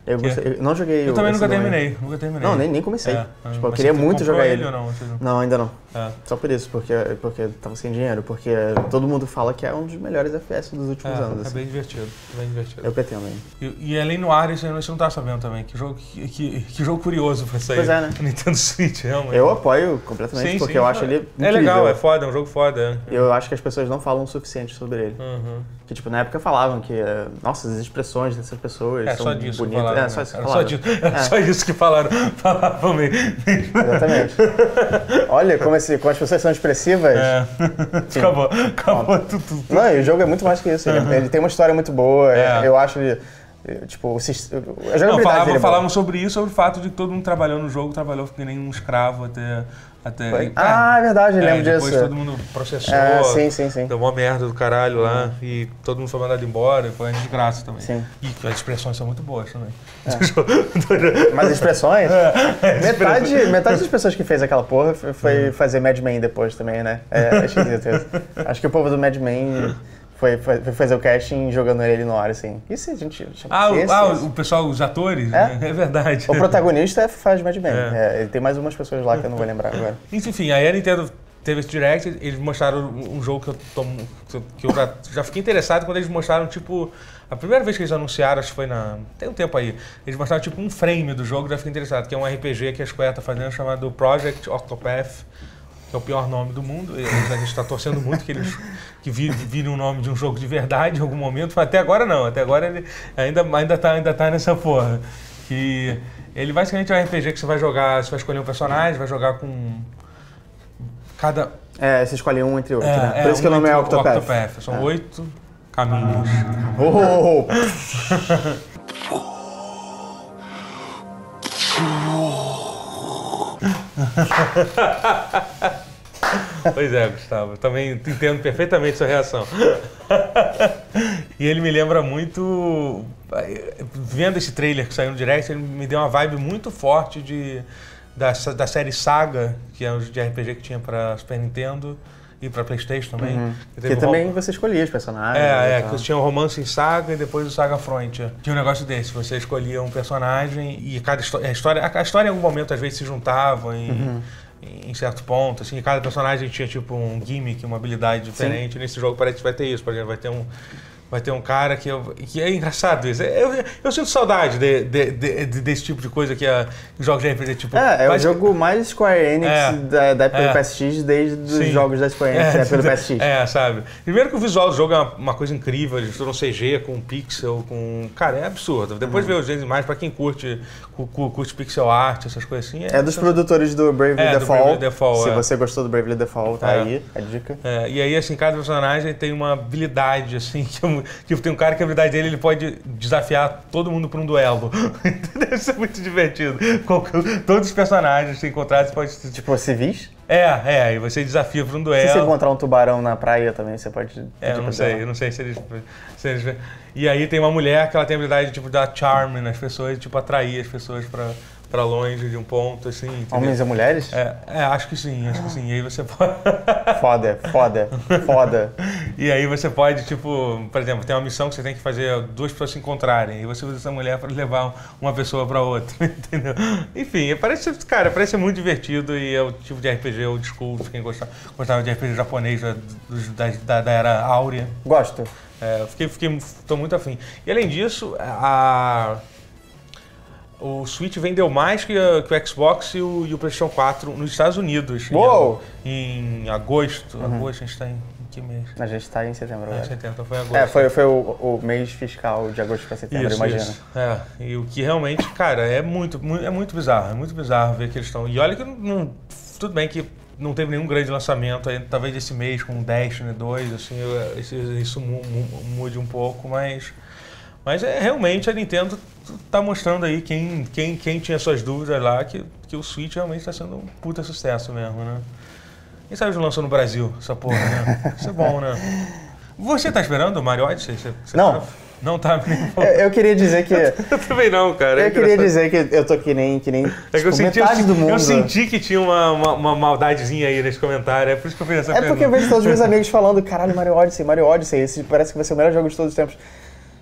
Eu, gostei, eu não joguei
Eu
o,
também
esse
nunca
No Way.
terminei, nunca terminei.
Não, nem, nem comecei.
É,
Tipo, eu
mas
queria
você
muito
comprou
jogar
ele
ele.
ou não? Você não-
Não, ainda não.
É.
Só por isso, porque, porque eu tava sem dinheiro. Porque todo mundo fala que é um dos melhores F P S dos últimos
É,
anos.
é
assim.
bem divertido, é bem divertido.
Eu pretendo ainda.
E, e além no Ares, você não tá sabendo também. Que jogo, que, que, que jogo curioso pra sair.
Pois é, né?
Nintendo Switch, realmente.
Eu apoio completamente,
Sim,
porque
sim,
eu
é-
acho ele
É
incrível.
legal, é foda, é um jogo foda. é.
Eu acho que as pessoas não falam o suficiente sobre ele.
Uhum.
Que, tipo, na época falavam que, eh, nossa, as expressões dessas pessoas
É
são
só disso
bonitas.
que falaram.
É, só
né?
isso que
Era
falaram.
só disso, era só isso que falaram. Falavam mesmo.
Exatamente. Olha como, esse, como as pessoas são expressivas.
É. Acabou, acabou tudo. tudo.
Não, e o jogo é muito mais que isso. Ele, ele tem uma história muito boa.
É.
Eu acho ele, eh, tipo, o sis- a
Não,
jogabilidade
falavam,
dele é boa.
falavam sobre isso, sobre o fato de que todo mundo trabalhou no jogo, trabalhou que nem um escravo até... até
Foi?
é,
Ah, é verdade, eu
é,
lembro
depois
disso.
todo mundo processou,
É, sim, sim, sim.
deu uma merda do caralho lá, e todo mundo foi mandado embora, e foi uma desgraça também.
Sim.
E as expressões são muito boas também.
Mas expressões?
É,
Metade, metade das pessoas que fez aquela porra foi- foi fazer Mad Men depois também, né? É, é esquisito isso. Acho que o povo do Mad Men foi, foi, foi fazer o casting jogando ele no ar, assim. Isso a gente chama
Ah, o,
esse,
ah,
esse.
o pessoal, os atores,
É?
né? É verdade.
O protagonista faz Mad Men.
É.
É, ele tem mais umas pessoas lá que eu não vou lembrar agora.
Enfim, aí a Nintendo teve esse Direct, eles mostraram um jogo que eu, tô, que eu já, já fiquei interessado quando eles mostraram, tipo, a primeira vez que eles anunciaram, acho que foi na... tem um tempo aí, eles mostraram, tipo, um frame do jogo, já fiquei interessado, que é um R P G que a Square tá fazendo, chamado Project Octopath, que é o pior nome do mundo, e a gente está torcendo muito que eles que virem vire o nome de um jogo de verdade em algum momento, mas até agora não, até agora ele ainda, ainda, tá, ainda tá nessa porra, que ele basicamente é um R P G que você vai jogar, você vai escolher um personagem, vai jogar com... Cada...
É, você escolhe um entre outros,
É,
né?
é,
Por isso que o
um
nome é
entre-
Octopath.
Octopath. São
É.
oito caminhos.
Oh!
Pois é, Gustavo. Eu também entendo perfeitamente sua reação. E ele me lembra muito... Vendo esse trailer que saiu no Direct, ele me deu uma vibe muito forte de, da, da série Saga, que é um de R P G que tinha para Super Nintendo e para PlayStation também.
Uhum.
Que teve
Que
um
também
rom-
você escolhia os personagens.
É,
e
é,
tal.
que tinha um romance em Saga e depois o Saga Frontier. Tinha um negócio desse, você escolhia um personagem e cada histó- a história, a história em algum momento às vezes se juntava em,
Uhum.
em certo ponto, assim, cada personagem tinha tipo um gimmick, uma habilidade diferente. Nesse jogo parece que vai ter isso, por exemplo, vai ter um vai ter um cara que, eu, que é engraçado isso. Eu, eu, eu sinto saudade de, de, de, de- desse tipo de coisa que a os jogos de R P G tipo
É, é o
basic-
jogo mais Square Enix
É.
da, da época
É.
do P S X, desde os
Sim.
jogos da Square Enix da época do P S X.
É, sabe? Primeiro que o visual do jogo é uma, uma coisa incrível, eles fizeram C G com pixel, com... Cara, é absurdo. Depois ver os imagens, pra quem curte, cu- cu- curte pixel art, essas coisas assim...
É dos produtores do Bravely
É, do
Default.
Bravely Default,
Se
é.
você gostou do Bravely Default, tá
É.
aí a dica.
É, e aí, assim, cada personagem tem uma habilidade, assim, que eu- tipo, tem um cara que a habilidade dele, ele pode desafiar todo mundo pra um duelo. Deve ser muito divertido. Qualquer- Todos os personagens que você encontrar, você pode...
Tipo, civis?
É, é, e você desafia pra um
Se
duelo.
você encontrar um tubarão na praia também, você pode pedir
É, eu não
pra
sei,
ela.
eu não sei se eles, se eles... E aí tem uma mulher que ela tem a habilidade tipo, de dar charme nas pessoas, tipo, atrair as pessoas pra, pra longe de um ponto, assim, entendeu?
Homens e mulheres?
É, é, acho que sim, acho que sim. E aí você pode...
Foda, foda, foda.
E aí você pode, tipo, por exemplo, tem uma missão que você tem que fazer duas pessoas se encontrarem, e você usa essa mulher para levar uma pessoa para outra, entendeu? Enfim, parece, cara, parece muito divertido e é o tipo de R P G old school, quem gostava, gostava de R P G japonês da, dos- da, da, da era áurea.
Gosto.
É, eu fiquei, fiquei, tô muito afim. E além disso, a, o Switch vendeu mais que, a- que o Xbox e o, e o PlayStation quatro nos Estados Unidos. em-
Uou!
Em, agosto. Agosto, a gente tá em, em que mês?
A gente tá em setembro
É,
agora.
setembro, foi em agosto.
É, foi, foi o, o mês fiscal de agosto pra setembro,
Isso,
imagina.
isso. É, e o que realmente, cara, é muito, mu- é muito bizarro, é muito bizarro ver que eles estão... E olha que não, não- tudo bem que não teve nenhum grande lançamento, aí, talvez esse mês com Destiny dois, assim, eu- isso, isso mu- mu- mude um pouco, mas... Mas é, realmente a Nintendo tá mostrando aí, quem, quem, quem tinha suas dúvidas lá, que, que o Switch realmente está sendo um puta sucesso mesmo, né? Quem sabe não lançou no Brasil, essa porra, né? Isso é bom, né? Você tá esperando o Mario Odyssey? Você, você
Não.
Tá... Não tá nem...
Eu, eu queria dizer que.
Eu também não, cara. É
Eu queria
engraçado.
dizer que eu tô que nem, que nem
É que
tipo,
eu senti, eu,
metade
senti-
do mundo.
eu senti que tinha uma, uma, uma maldadezinha aí nesse comentário, é por isso que eu fiz essa
É
pergunta.
porque eu vejo todos os meus amigos falando, caralho, Mario Odyssey, Mario Odyssey, esse parece que vai ser o melhor jogo de todos os tempos.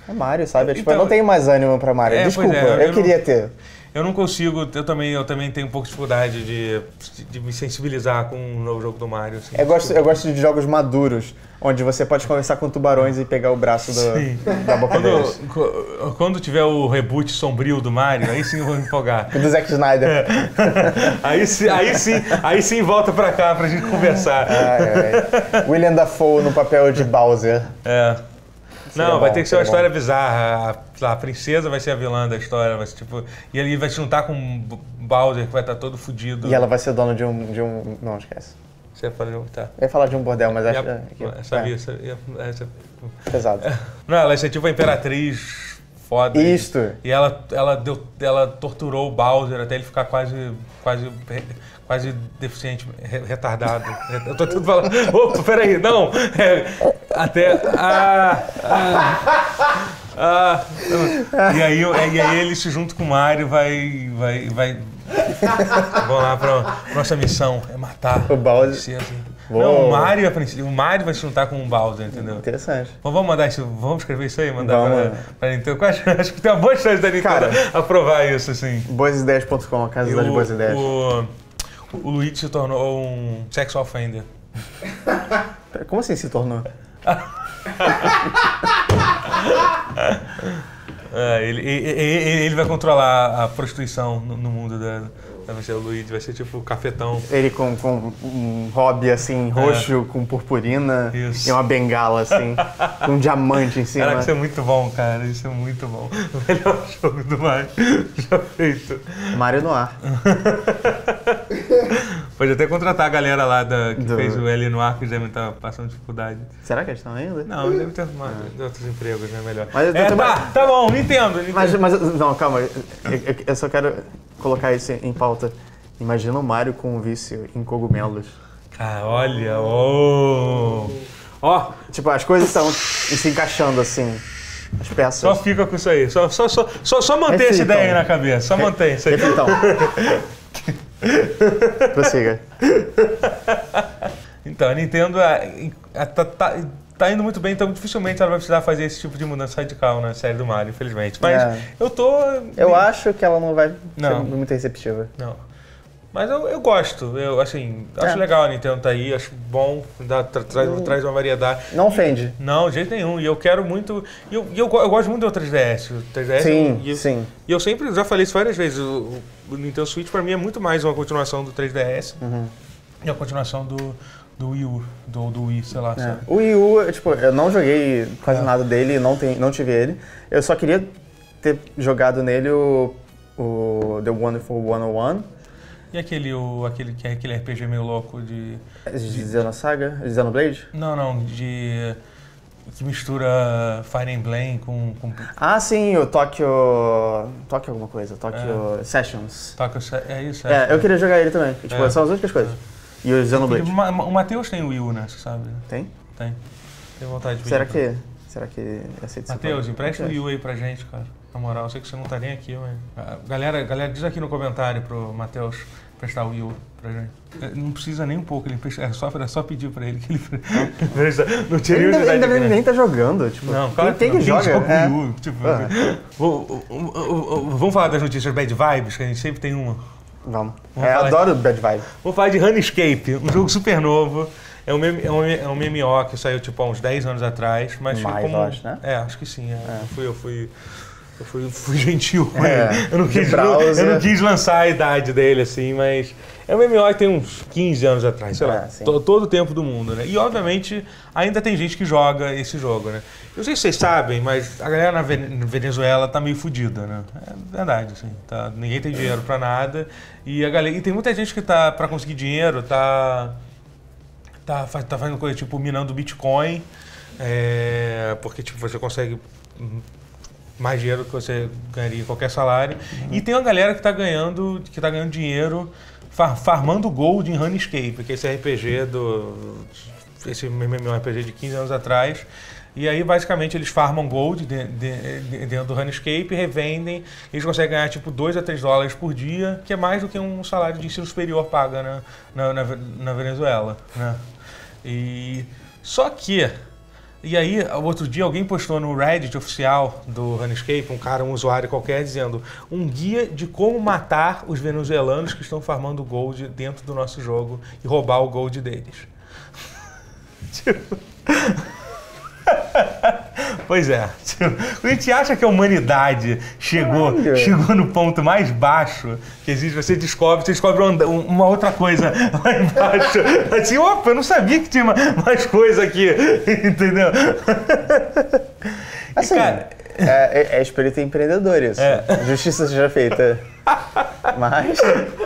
É Mario, sabe? Tipo,
Então,
eu não tenho mais ânimo pra Mario.
É,
Desculpa,
pois é,
eu,
eu
queria
não-
ter.
Eu não consigo, eu também, eu também tenho um pouco de dificuldade de, de me sensibilizar com um novo jogo do Mario. Assim,
Eu gosto, eu gosto de jogos maduros, onde você pode conversar com tubarões e pegar o braço
Sim.
do, da boca deles.
Quando, quando tiver o reboot sombrio do Mario, aí sim eu vou me empolgar.
Do Zack Snyder.
É. Aí, sim, aí, sim, aí sim volta pra cá pra gente conversar.
Ai, ai. William Dafoe no papel de Bowser.
É.
Seria
Não,
bom,
vai ter que ser uma
seria bom.
história bizarra. A, a princesa vai ser a vilã da história, vai ser, tipo, e ele vai se juntar com o Bowser, que vai estar todo fudido.
E ela vai ser dona de um... De um não, esquece.
Você pode tá.
Eu ia falar de um bordel, mas acho
É,
que... é,
sabia, sabia, é, sabia.
pesado.
Não, ela vai ser tipo a imperatriz foda.
Isto.
E ela, ela, deu, ela torturou o Bowser até ele ficar quase, quase, quase deficiente, re- retardado. Eu tô tudo falando. Opa, peraí, não! É, até. Ah, ah, ah, e, aí, e aí ele se junto com o Mario vai. vai, vai vamos lá pra nossa missão, é matar
O Bowser.
a princesa.
Uou.
Não, o Mario, é a princesa- o Mario vai se juntar com o Bowser, entendeu?
Interessante.
Bom, vamos mandar isso, vamos escrever isso aí, mandar
Vamos.
pra, pra Nintendo. Eu acho, acho que tem uma boa chance da Nintendo
Cara.
aprovar isso, assim.
boas ideias ponto com, a casa
E
das
o,
boas ideias.
o, o Luigi se tornou um sex offender.
Como assim se tornou?
É, ele, ele, ele- ele vai controlar a prostituição no, no mundo da. Vai ser o Luigi, vai ser tipo o cafetão.
Ele com, com um hobby assim, roxo, com purpurina
Isso.
e uma bengala assim, com um diamante em cima.
Caraca, isso é muito bom, cara. Isso é muito bom. O melhor jogo do Mario já feito.
Mario no ar.
Pode até contratar a galera lá da, que
Do-
fez o L no ar, que eles devem estar passando dificuldade.
Será que eles estão ainda?
Não, eles devem ter mais outros empregos, né? Melhor.
Mas eu tô-
é,
tô-
tá, tá bom, Nintendo. Nintendo.
Mas, mas não, calma. Eu, eu- eu só quero colocar isso em pauta. Imagina o Mario com um vício em cogumelos.
Cara, olha, ô. Ó,
Tipo, as coisas estão se encaixando assim. As peças.
só fica com isso aí. Só, só, só, só, só mantém essa
Reflitam.
ideia aí na cabeça. Só mantém isso aí.
Reflitão. Prossiga.
Então, a Nintendo é, é, tá, tá, tá indo muito bem, então dificilmente ela vai precisar fazer esse tipo de mudança radical na série do Mario, infelizmente. Mas
É.
eu tô.
Eu acho que ela não vai
Não.
ser muito receptiva.
Não. Mas eu, eu gosto, eu assim, acho
É.
legal a Nintendo tá aí, acho bom, dá, tra, traz, traz uma variedade.
Não ofende.
Não, de jeito nenhum. E eu quero muito. E eu, e eu, go- eu gosto muito do três D S. O três D S
Sim,
e,
sim.
E eu sempre já falei isso várias vezes. O, o Nintendo Switch pra mim é muito mais uma continuação do três D S
Uhum.
e a continuação do, do Wii U, do, do Wii, sei lá.
É.
Sabe?
O Wii U, tipo, eu não joguei quase
É.
nada dele, não, tem, não tive ele. Eu só queria ter jogado nele o, o The Wonderful cento e um.
E aquele, o, aquele, que é aquele R P G meio louco de.
De Xenosaga? De Xenoblade?
Não, não, de. Que mistura Fire Emblem com. com
Ah, sim, o Tokyo... Tokyo alguma coisa, Tokyo Sessions.
Tokyo Se- é isso,
É, eu queria jogar ele também. Tipo,
É.
são as únicas coisas. E o Xenoblade.
O Ma- O Matheus tem o Wii U, né? Você sabe?
Tem?
Tem. Tem vontade de pedir
Será
pra-
que... Será que aceita
Matheus, empresta o Wii U aí pra gente, cara. Na moral, eu sei que você não tá nem aqui, mas. Ah, Galera, galera, diz aqui no comentário pro Matheus prestar o Wii U pra gente. Eh, Não precisa nem um pouco, ele empresta, é só, é só pedir pra ele que ele empresta. Não tinha
Ele
nenhuma
ainda,
idade
ainda
grande.
nem tá jogando. Tipo,
Não,
quem,
claro
quem
não.
que joga?
joga
É.
o Wii U? Tipo,
Ah.
vou- vou- vou- vamos falar das notícias Bad Vibes, que a gente sempre tem uma.
Vamos.
Vamos
É,
falar-
adoro Bad Vibe.
Vamos falar de Runescape, um jogo super novo. É um, mem- é um, é um M M O que saiu tipo há uns dez anos atrás, mas
Mais,
como...
eu acho, né?
É, acho que sim. é. Eu fui, eu fui, eu fui, fui gentil com
É,
ele. Eu não,
de
quis,
browser.
eu não quis lançar a idade dele assim, mas é um M M O que tem uns quinze anos atrás, sei lá,
É, sim.
to- todo o tempo do mundo, né? E obviamente ainda tem gente que joga esse jogo, né? Eu não sei se vocês sabem, mas a galera na Ven- na Venezuela tá meio fodida, né? É verdade, assim, tá, ninguém tem dinheiro pra nada e a galera, e tem muita gente que tá para conseguir dinheiro, tá Tá, fa- tá fazendo coisa tipo minando Bitcoin, é, porque tipo, você consegue hum, mais dinheiro que você ganharia em qualquer salário. E tem uma galera que está ganhando, que tá ganhando dinheiro far- farmando gold em Runescape, que é esse R P G do. Esse MMORPG de quinze anos atrás. E aí, basicamente, eles farmam gold de- de- de- dentro do Runescape, revendem, eles conseguem ganhar tipo dois a três dólares por dia, que é mais do que um salário de ensino superior paga na, na, na, na Venezuela, né? E só que E aí, outro dia, alguém postou no Reddit oficial do RuneScape, um cara, um usuário qualquer, dizendo um guia de como matar os venezuelanos que estão farmando gold dentro do nosso jogo e roubar o gold deles. Tipo... Pois é. A gente acha que a humanidade chegou, chegou no ponto mais baixo que existe. Você descobre, você descobre uma outra coisa lá embaixo. Assim, opa, eu não sabia que tinha mais coisa aqui. Entendeu?
Assim, e, cara, é, é espírito empreendedor isso. É. Justiça seja feita. Mas...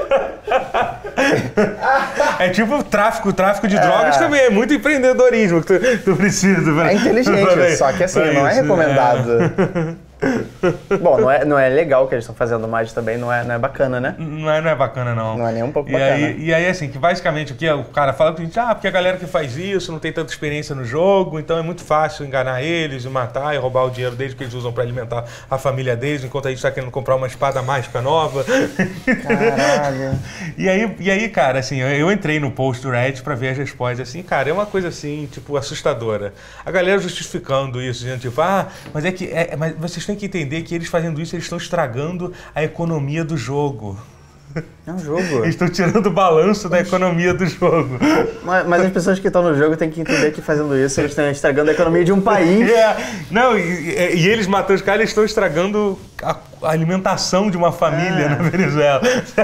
É tipo tráfico, tráfico de drogas é. também, é muito empreendedorismo que tu, tu precisa. Pra,
é inteligente, pra, só que assim, não é recomendado. É. Bom, não é, não é legal o que eles estão fazendo, mas também não é, não é bacana, né?
Não é, não é bacana, não.
Não é nem um pouco
e
bacana.
Aí, e aí, assim, que basicamente o que o cara fala que a gente, ah, porque a galera que faz isso não tem tanta experiência no jogo, então é muito fácil enganar eles e matar e roubar o dinheiro deles que eles usam pra alimentar a família deles, enquanto a gente tá querendo comprar uma espada mágica nova.
Caralho.
E aí, e aí, cara, assim, eu entrei no post do Reddit pra ver as respostas, assim, cara, é uma coisa assim, tipo, assustadora. A galera justificando isso, dizendo tipo, ah, mas é que, é, mas vocês têm que entender que eles fazendo isso, eles estão estragando a economia do jogo.
É um jogo.
Eles estão tirando o balanço da economia do jogo.
Mas, mas as pessoas que estão no jogo têm que entender que fazendo isso, eles estão estragando a economia de um país.
É. Não, e, e eles matando os caras, eles estão estragando a, a alimentação de uma família é. na Venezuela.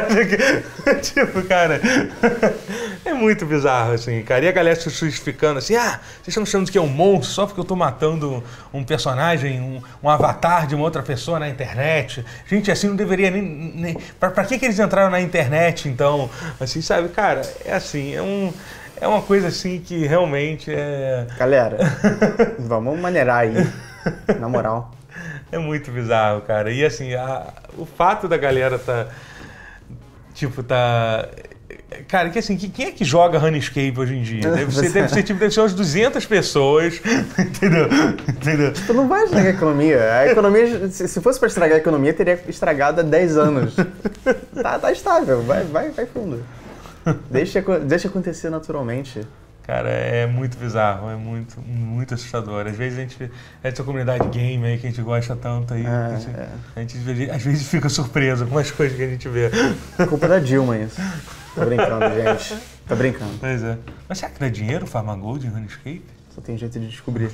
Tipo, cara, é muito bizarro, assim, cara. E a galera se justificando assim, ah, vocês estão achando que é um monstro só porque eu estou matando um personagem, um, um avatar de uma outra pessoa na internet. Gente, assim não deveria nem... nem pra, pra que que eles entraram na internet, então? Assim, sabe, cara, é assim, é um... É uma coisa assim que realmente é...
Galera, vamos maneirar aí, na moral.
É muito bizarro, cara. E assim, a, o fato da galera tá... Tipo, tá... Cara, que assim, quem é que joga RuneScape hoje em dia? Deve ser, deve ser, tipo, deve ser umas duzentas pessoas, entendeu? entendeu?
Tipo, não vai estragar a economia. A economia, se fosse pra estragar a economia, teria estragado há dez anos. Tá, tá estável, vai, vai, vai fundo. Deixa, deixa acontecer naturalmente.
Cara, é muito bizarro, é muito, muito assustador. Às vezes a gente, essa comunidade game aí que a gente gosta tanto aí,
ah,
a, gente,
é.
a gente às vezes fica surpreso com as coisas que a gente vê.
A culpa da Dilma isso. Tô brincando, gente. Tô brincando.
Pois é. Mas será que dá dinheiro farmar gold em RuneScape?
Só tem jeito de descobrir.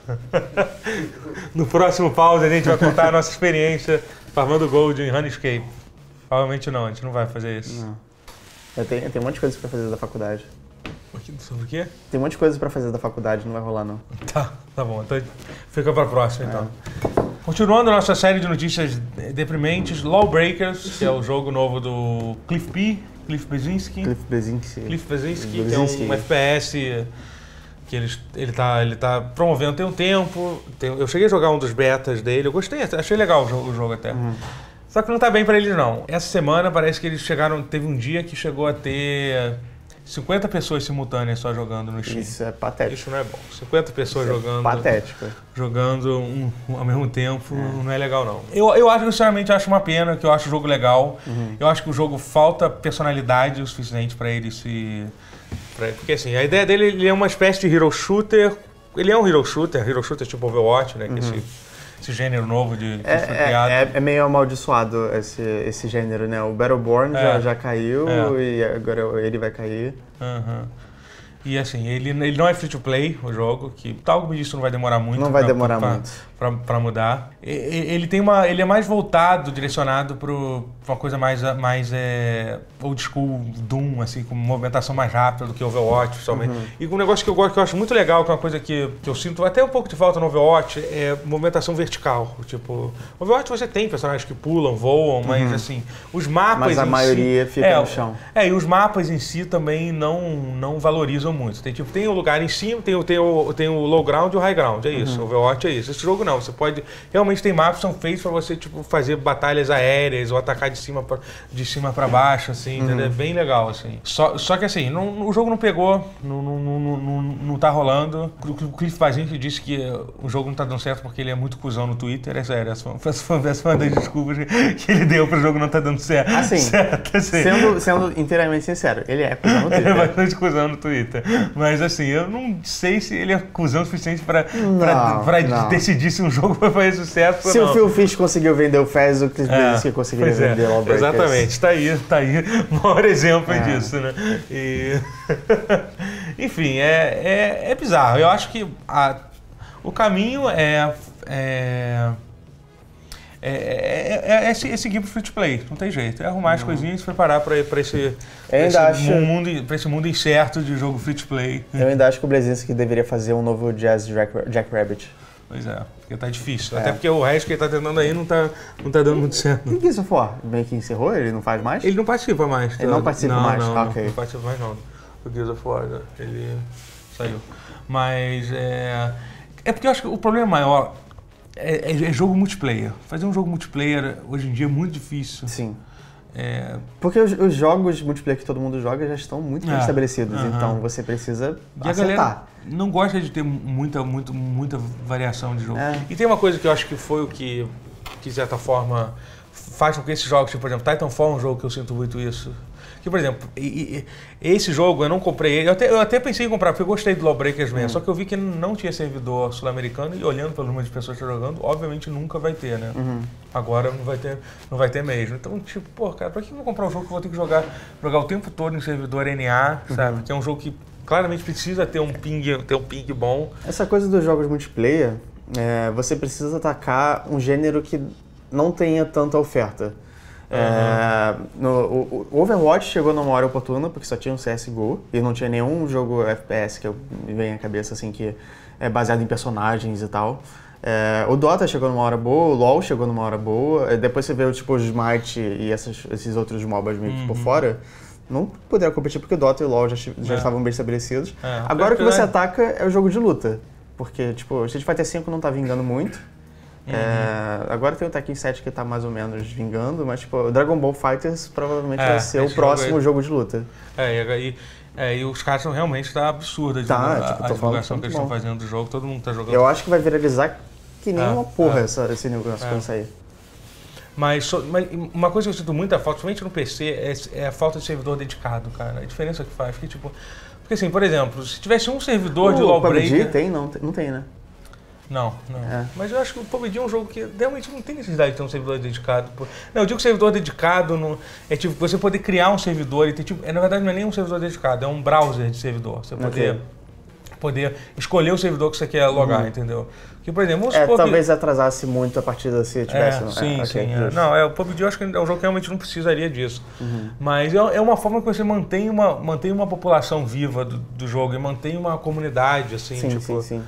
No próximo pause a gente vai contar a nossa experiência farmando gold em RuneScape. Provavelmente não, a gente não vai fazer isso.
Não. Eu tenho, eu tenho um monte de coisas pra fazer da faculdade.
Sobre o quê?
Tem um monte de coisas pra fazer da faculdade, não vai rolar não.
Tá, tá bom. Então fica pra próxima, é. então. Continuando a nossa série de notícias deprimentes, Lawbreakers, que é o jogo novo do Cliff B, Cliff Bleszinski.
Cliff Bleszinski.
Cliff Bleszinski, que é um F P S que ele, ele, tá, ele tá promovendo tem um tempo. Tem, eu cheguei a jogar um dos betas dele, eu gostei, achei legal o jogo, o jogo até. Uhum. Só que não tá bem pra eles não. Essa semana parece que eles chegaram, teve um dia que chegou a ter cinquenta pessoas simultâneas só jogando no Steam.
Isso é patético.
Isso não é bom. cinquenta pessoas
Isso
jogando.
É patético.
Jogando um, um, ao mesmo tempo é. não é legal, não. Eu, eu acho, sinceramente, acho uma pena, que eu acho o jogo legal. Uhum. Eu acho que o jogo falta personalidade o suficiente pra ele se... Pra, porque assim, a ideia dele ele é uma espécie de hero shooter. Ele é um hero shooter, hero shooter tipo Overwatch, né?
Uhum.
Que esse, esse gênero novo de que
é,
foi criado.
É, é meio amaldiçoado esse, esse gênero, né? O Battleborn é. já, já caiu é. e agora ele vai cair.
Uhum. E assim, ele, ele não é free to play, o jogo, que tal como isso não vai demorar muito.
Não vai
pra,
demorar
pra,
muito.
Pra, pra mudar. Ele, tem uma, ele é mais voltado, direcionado para uma coisa mais, mais é, old school Doom, assim, com movimentação mais rápida do que Overwatch, principalmente. Uhum. E um negócio que eu, gosto, que eu acho muito legal, que é uma coisa que, que eu sinto até um pouco de falta no Overwatch, é movimentação vertical. Tipo, Overwatch você tem personagens que pulam, voam, mas uhum. assim, os mapas
Mas a
em
maioria
si,
fica
é,
no chão.
É, e os mapas em si também não, não valorizam muito. Tem, tipo, tem o lugar em cima, tem, tem, o, tem o low ground e o high ground, é isso. Uhum. Overwatch é isso. Esse jogo não, você pode... Realmente tem mapas que são feitos para você, tipo, fazer batalhas aéreas ou atacar de cima pra, de cima para baixo, assim, uhum. entendeu? É bem legal, assim. Só, só que assim, não, o jogo não pegou, não, não, não, não, não tá rolando. O Cliff Bleszinski disse que o jogo não tá dando certo porque ele é muito cuzão no Twitter, é sério. Essa foi uma das desculpas que ele deu pro jogo não tá dando certo.
Assim,
certo, assim.
Sendo, sendo inteiramente sincero, ele é cuzão no Twitter.
Ele é bastante cuzão no Twitter. muita. Mas assim, eu não sei se ele é cuzão o suficiente pra, pra, pra decidir se um jogo vai fazer sucesso
se
ou não.
Se o Phil Fish conseguiu vender o Fez, o Chris Blazinski é, conseguiria vender
é,
Lawbreakers.
Exatamente, tá aí, tá aí o maior exemplo é. disso, né? E... Enfim, é, é, é bizarro. Eu acho que a, o caminho é... é É, é, é, é, é seguir pro free to play, não tem jeito. É arrumar as coisinhas e se preparar para esse, esse,
acho...
mundo, pra esse mundo incerto de jogo free to play.
Eu ainda acho que o Blazinski deveria fazer um novo Jazz Jackrabbit.
Pois é, porque tá difícil. É. Até porque o resto que ele tá tentando aí não tá, não tá dando muito certo.
E o Gears of War? Meio que encerrou? Ele não faz mais?
Ele não participa mais. Tá?
Ele não participa
não,
mais?
Não,
ah,
não,
okay.
não participa mais não. O Gears of War, ele saiu. Mas é... É porque eu acho que o problema maior... É, é, é jogo multiplayer. Fazer um jogo multiplayer hoje em dia é muito difícil.
Sim.
É...
Porque os, os jogos multiplayer que todo mundo joga já estão muito bem é. estabelecidos, uh-huh. então você precisa
e
acertar.
A galera não gosta de ter muita, muito, muita variação de jogo.
É.
E tem uma coisa que eu acho que foi o que, que de certa forma, faz com que esses jogos, tipo, por exemplo, Titanfall é um jogo que eu sinto muito isso. Que, por exemplo, e, e, esse jogo eu não comprei ele, eu até, eu até pensei em comprar, porque eu gostei do Lawbreakers mesmo, hum. só que eu vi que não tinha servidor sul-americano e olhando pelo número de pessoas que estão jogando, obviamente nunca vai ter, né?
Uhum.
Agora não vai ter, não vai ter mesmo. Então, tipo, pô, cara, pra que eu vou comprar um jogo que eu vou ter que jogar, jogar o tempo todo em servidor N A, uhum. sabe? Que é um jogo que claramente precisa ter um ping, ter um ping bom.
Essa coisa dos jogos multiplayer, é, você precisa atacar um gênero que não tenha tanta oferta. Uhum. É, no, o, o Overwatch chegou numa hora oportuna, porque só tinha um C S G O e não tinha nenhum jogo F P S que eu, me vem à cabeça assim, que é baseado em personagens e tal. É, o Dota chegou numa hora boa, o LoL chegou numa hora boa, depois você vê tipo, o Smite e essas, esses outros MOBAs meio uhum. por fora, não puderam competir porque o Dota e o LoL já, já é. estavam bem estabelecidos. É, Agora o que você ataca é o jogo de luta, porque tipo, o Street Fighter cinco não tá vingando muito. Uhum. É, agora tem o Tekken sete que tá mais ou menos vingando, mas tipo, o Dragon Ball FighterZ provavelmente é, vai ser o próximo jogo, jogo de luta.
É, e, é, e os caras são realmente tá absurda de
tá,
a,
tipo,
a divulgação que eles estão fazendo do jogo, todo mundo tá jogando.
Eu acho que vai viralizar que nem é, uma porra
é,
essa, esse negócio
é.
quando sair.
Mas, mas uma coisa que eu sinto muita falta, principalmente no P C, é, é a falta de servidor dedicado, cara. A diferença que faz, porque tipo... Porque assim, por exemplo, se tivesse um servidor o de Lawbreaker...
P U B G tem? Não, não tem, né?
Não, não.
É.
Mas eu acho que o P U B G é um jogo que realmente não tem necessidade de ter um servidor dedicado. Não, eu digo servidor dedicado no, é tipo você poder criar um servidor e ter tipo, é, na verdade não é nem um servidor dedicado, é um browser de servidor. Você poder, okay. poder escolher o servidor que você quer logar, uhum. entendeu? Que, por exemplo,
é, talvez que... atrasasse muito a partida se tivesse.
É,
não.
sim,
é,
sim.
Okay,
é. Não, é, o P U B G eu acho que é um jogo que realmente não precisaria disso. Uhum. Mas é, é uma forma que você mantém uma, mantém uma população viva do, do jogo e mantém uma comunidade, assim,
sim,
tipo...
Sim, sim.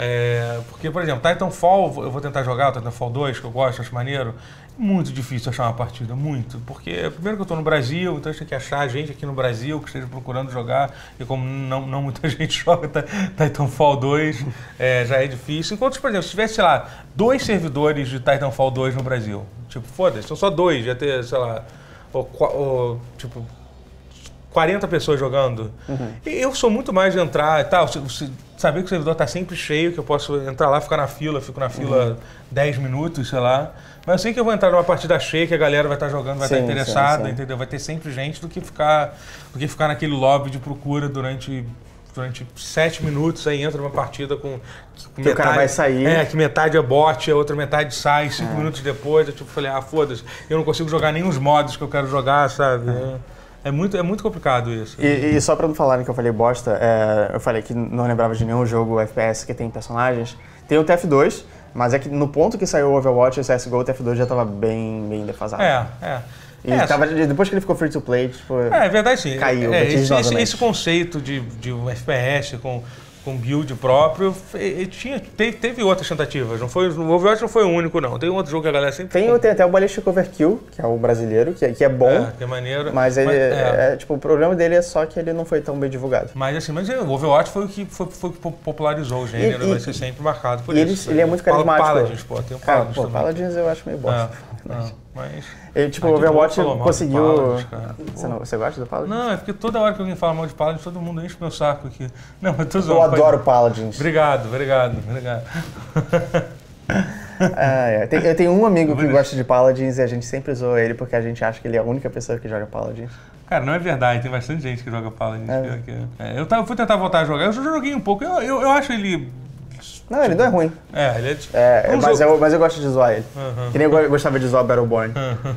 É, porque, por exemplo, Titanfall, eu vou tentar jogar o Titanfall dois, que eu gosto, acho maneiro. É muito difícil achar uma partida, muito. Porque, primeiro que eu estou no Brasil, então a gente tem que achar gente aqui no Brasil que esteja procurando jogar. E como não, não muita gente joga Titanfall dois, é, já é difícil. Enquanto, por exemplo, se tivesse, sei lá, dois servidores de Titanfall dois no Brasil, tipo, foda-se, são só dois, ia ter, sei lá, ou, ou, tipo... quarenta pessoas jogando. Uhum. E eu sou muito mais de entrar e tal, se, se, saber que o servidor está sempre cheio, que eu posso entrar lá, ficar na fila, fico na fila uhum. dez minutos, sei lá. Mas eu sei que eu vou entrar numa partida cheia, que a galera vai estar jogando, vai sim, estar interessada, sim, sim. entendeu? Vai ter sempre gente do que ficar, do que ficar naquele lobby de procura durante... durante sete minutos, aí entra uma partida com...
Que, que metade, o cara vai sair.
É, que metade é bot, a outra metade sai, cinco é. minutos depois, eu tipo, falei, ah, foda-se, eu não consigo jogar nem os modos que eu quero jogar, sabe? É. É muito, é muito complicado isso.
E, e só pra não falarem que eu falei bosta, é, eu falei que não lembrava de nenhum jogo F P S que tem personagens. Tem o T F dois, mas é que no ponto que saiu o Overwatch e o C S G O, o T F dois já tava bem, bem defasado.
É, é.
E
é,
tava, depois que ele ficou free to play, tipo,
é, é verdade sim.
Caiu.
É, esse, esse, esse conceito de, de um F P S com, com build próprio, e, e tinha, teve, teve outras tentativas. Não foi, o Overwatch não foi o único, não. Tem outro jogo que a galera sempre...
Tem, tem até o Ballistic Overkill, que é o brasileiro, que é, que é bom.
É, que é maneiro.
Mas, ele, mas é. É, tipo, o problema dele é só que ele não foi tão bem divulgado.
Mas assim, mas o Overwatch foi o que, foi, foi o que popularizou o gênero, e, vai ser sempre marcado por
e
isso.
Ele, ele é muito carismático.
Paladins, pô, tem o Paladins
pô,
também.
Paladins eu acho meio bosta.
É, é, mas...
Ele, tipo, o Overwatch conseguiu...
Paladins,
você, não, você gosta do Paladins?
Não, é porque toda hora que alguém fala mal de Paladins, todo mundo enche o meu saco aqui. Não, eu tô
zoando. Eu adoro Paladins.
Obrigado, obrigado, obrigado.
Ah, é. Tem, eu tenho um amigo que gosta de Paladins e a gente sempre zoa ele porque a gente acha que ele é a única pessoa que joga Paladins.
Cara, não é verdade, tem bastante gente que joga Paladins. É. É, eu, tava, eu fui tentar voltar a jogar, eu já joguei um pouco, eu, eu, eu acho ele...
Não, ele não é ruim.
É, ele é tipo...
É,
um
mas,
jogo...
eu, mas eu gosto de zoar ele.
Uhum.
Que nem eu gostava de zoar Battleborn.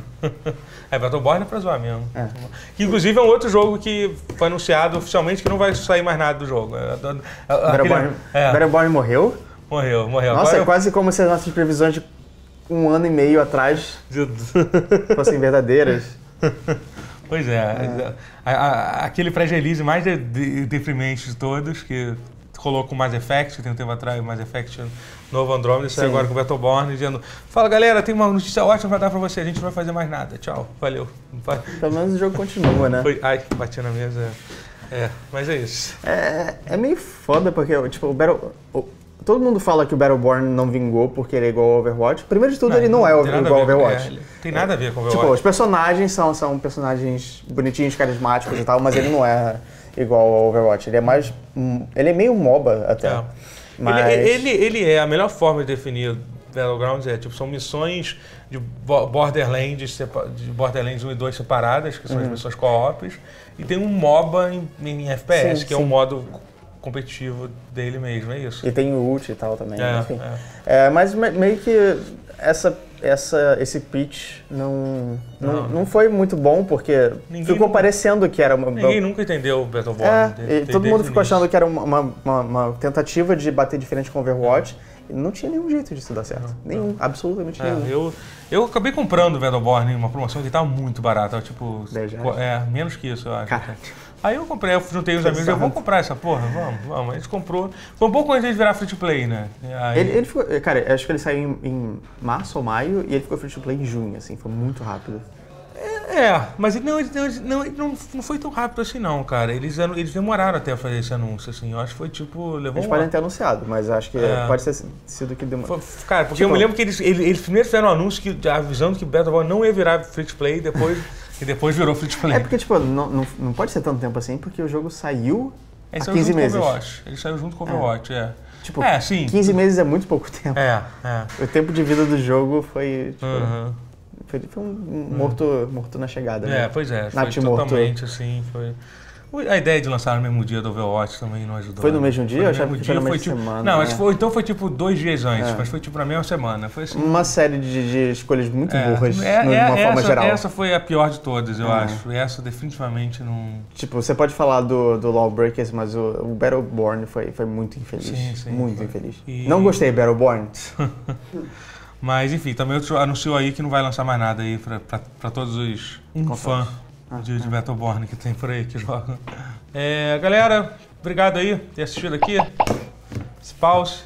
É, Battleborn é pra zoar mesmo. É. Que inclusive é um outro jogo que foi anunciado oficialmente que não vai sair mais nada do jogo.
Battleborn, é. Battleborn morreu?
Morreu, morreu.
Nossa,
Agora
é
eu...
quase como se as nossas previsões de um ano e meio atrás fossem verdadeiras.
Pois é, é. A, a, aquele pré-release mais de, de, deprimente de todos, que rolou com o Mass Effect, que tem um tempo atrás, o Mass Effect novo Andromeda, saiu agora com o Battleborn, dizendo: fala galera, tem uma notícia ótima pra dar pra você, a gente não vai fazer mais nada, tchau, valeu.
Pelo menos o jogo continua, né?
Foi, ai, bati na mesa. É, mas é isso.
É, é meio foda, porque, tipo, o Battle... O, todo mundo fala que o Battleborn não vingou porque ele é igual ao Overwatch. Primeiro de tudo, não, ele não, não é igual ao Overwatch.
É, tem nada a ver com o Overwatch.
Tipo, os personagens são, são personagens bonitinhos, carismáticos e tal, mas ele não é igual ao Overwatch. Ele é mais... Ele é meio MOBA até. É. Mas...
Ele, ele, ele é a melhor forma de definir Battlegrounds, é, tipo, são missões de Borderlands, de Borderlands um e dois separadas, que são uhum. as missões co-ops, e tem um MOBA em, em F P S, sim, que sim. é um modo competitivo dele mesmo, é isso.
E tem o ult e tal também,
é,
enfim.
É.
É, mas meio que essa, essa, esse pitch não, não, não. não foi muito bom, porque ninguém ficou nunca, parecendo que era uma...
Ninguém nunca entendeu o Battleborn.
É, de, e todo mundo ficou achando que era uma, uma, uma tentativa de bater de frente com o Overwatch. E não tinha nenhum jeito disso dar certo. Não, nenhum, não. Absolutamente
é,
nenhum.
Eu, eu acabei comprando o Battleborn em uma promoção que estava muito barata, tipo...
dez reais?
É, menos que isso, eu acho.
Caraca.
Aí eu comprei, eu juntei os amigos, eu vou comprar essa porra, vamos, vamos. A gente comprou. Foi um pouco antes de virar free to play, né? Aí...
Ele, ele ficou, cara, acho que ele saiu em, em março ou maio e ele ficou free to play em junho, assim, foi muito rápido.
É, é mas ele não, ele não, ele não, não foi tão rápido assim não, cara. Eles, eles demoraram até a fazer esse anúncio, assim. Eu acho que foi tipo, levou
Eles
um
podem
ano.
ter anunciado, mas acho que é. pode ter sido que demorou.
Cara, porque tipo, eu me lembro que eles, eles, eles primeiro fizeram um anúncio que, avisando que o Battleborn não ia virar free to play, depois... E depois virou free to play.
É porque, tipo, não, não, não pode ser tanto tempo assim, porque o jogo saiu
Ele
há
saiu
quinze
junto
meses.
Com o Overwatch. Ele saiu junto com o Overwatch, é. é.
Tipo,
é, sim.
quinze meses é muito pouco tempo.
É, é.
O tempo de vida do jogo foi, tipo...
Uhum.
Foi, foi um morto, uhum. morto na chegada,
é,
né?
É, pois é.
Nath
foi
morto.
Totalmente, assim, foi... A ideia de lançar no mesmo dia do Overwatch também não ajudou.
Foi no mesmo dia? Eu achava
que
foi na mesma
tipo,
semana.
Não,
né?
mas foi, então foi tipo dois dias antes,
é.
mas foi tipo na mesma semana. Foi assim,
uma série de, de escolhas muito
é,
burras,
é,
de uma
é,
forma
essa,
geral.
Essa foi a pior de todas, eu
é.
acho. Essa definitivamente não...
Tipo, você pode falar do, do Lawbreakers, mas o, o Battleborn foi, foi muito infeliz.
Sim, sim,
muito
foi.
infeliz.
E...
Não gostei de Battleborn.
Mas enfim, também anunciou aí que não vai lançar mais nada aí pra, pra, pra todos os um fã ah, de, de é. Battleborn que tem por aí que jogam. É, galera, obrigado aí por ter assistido aqui. Se pause.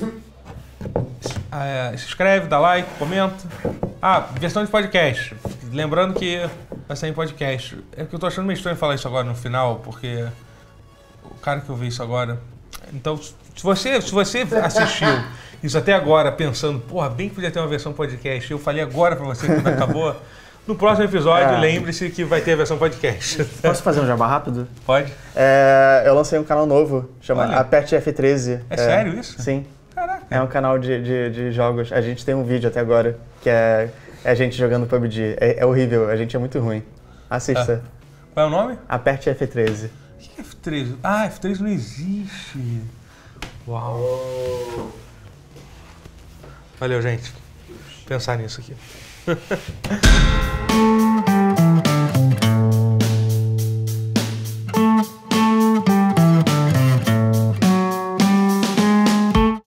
É, se inscreve, dá like, comenta. Ah, versão de podcast. Lembrando que vai sair em podcast. É que eu tô achando meio estranho falar isso agora no final, porque o cara que eu vi isso agora... Então, se você, se você assistiu isso até agora pensando, porra, bem que podia ter uma versão podcast, eu falei agora pra você que acabou, no próximo episódio, é. lembre-se que vai ter a versão podcast.
Posso fazer um jabá rápido?
Pode.
É, eu lancei um canal novo, chama
Olha.
Aperte F treze.
É, é sério isso?
Sim.
Caraca.
É um canal de, de, de jogos. A gente tem um vídeo até agora, que é, é a gente jogando P U B G. É, é horrível, a gente é muito ruim. Assista.
Ah. Qual é o nome?
Aperte F treze.
O que é F treze? Ah, F treze não existe. Uau. Oh. Valeu, gente. Vou pensar nisso aqui.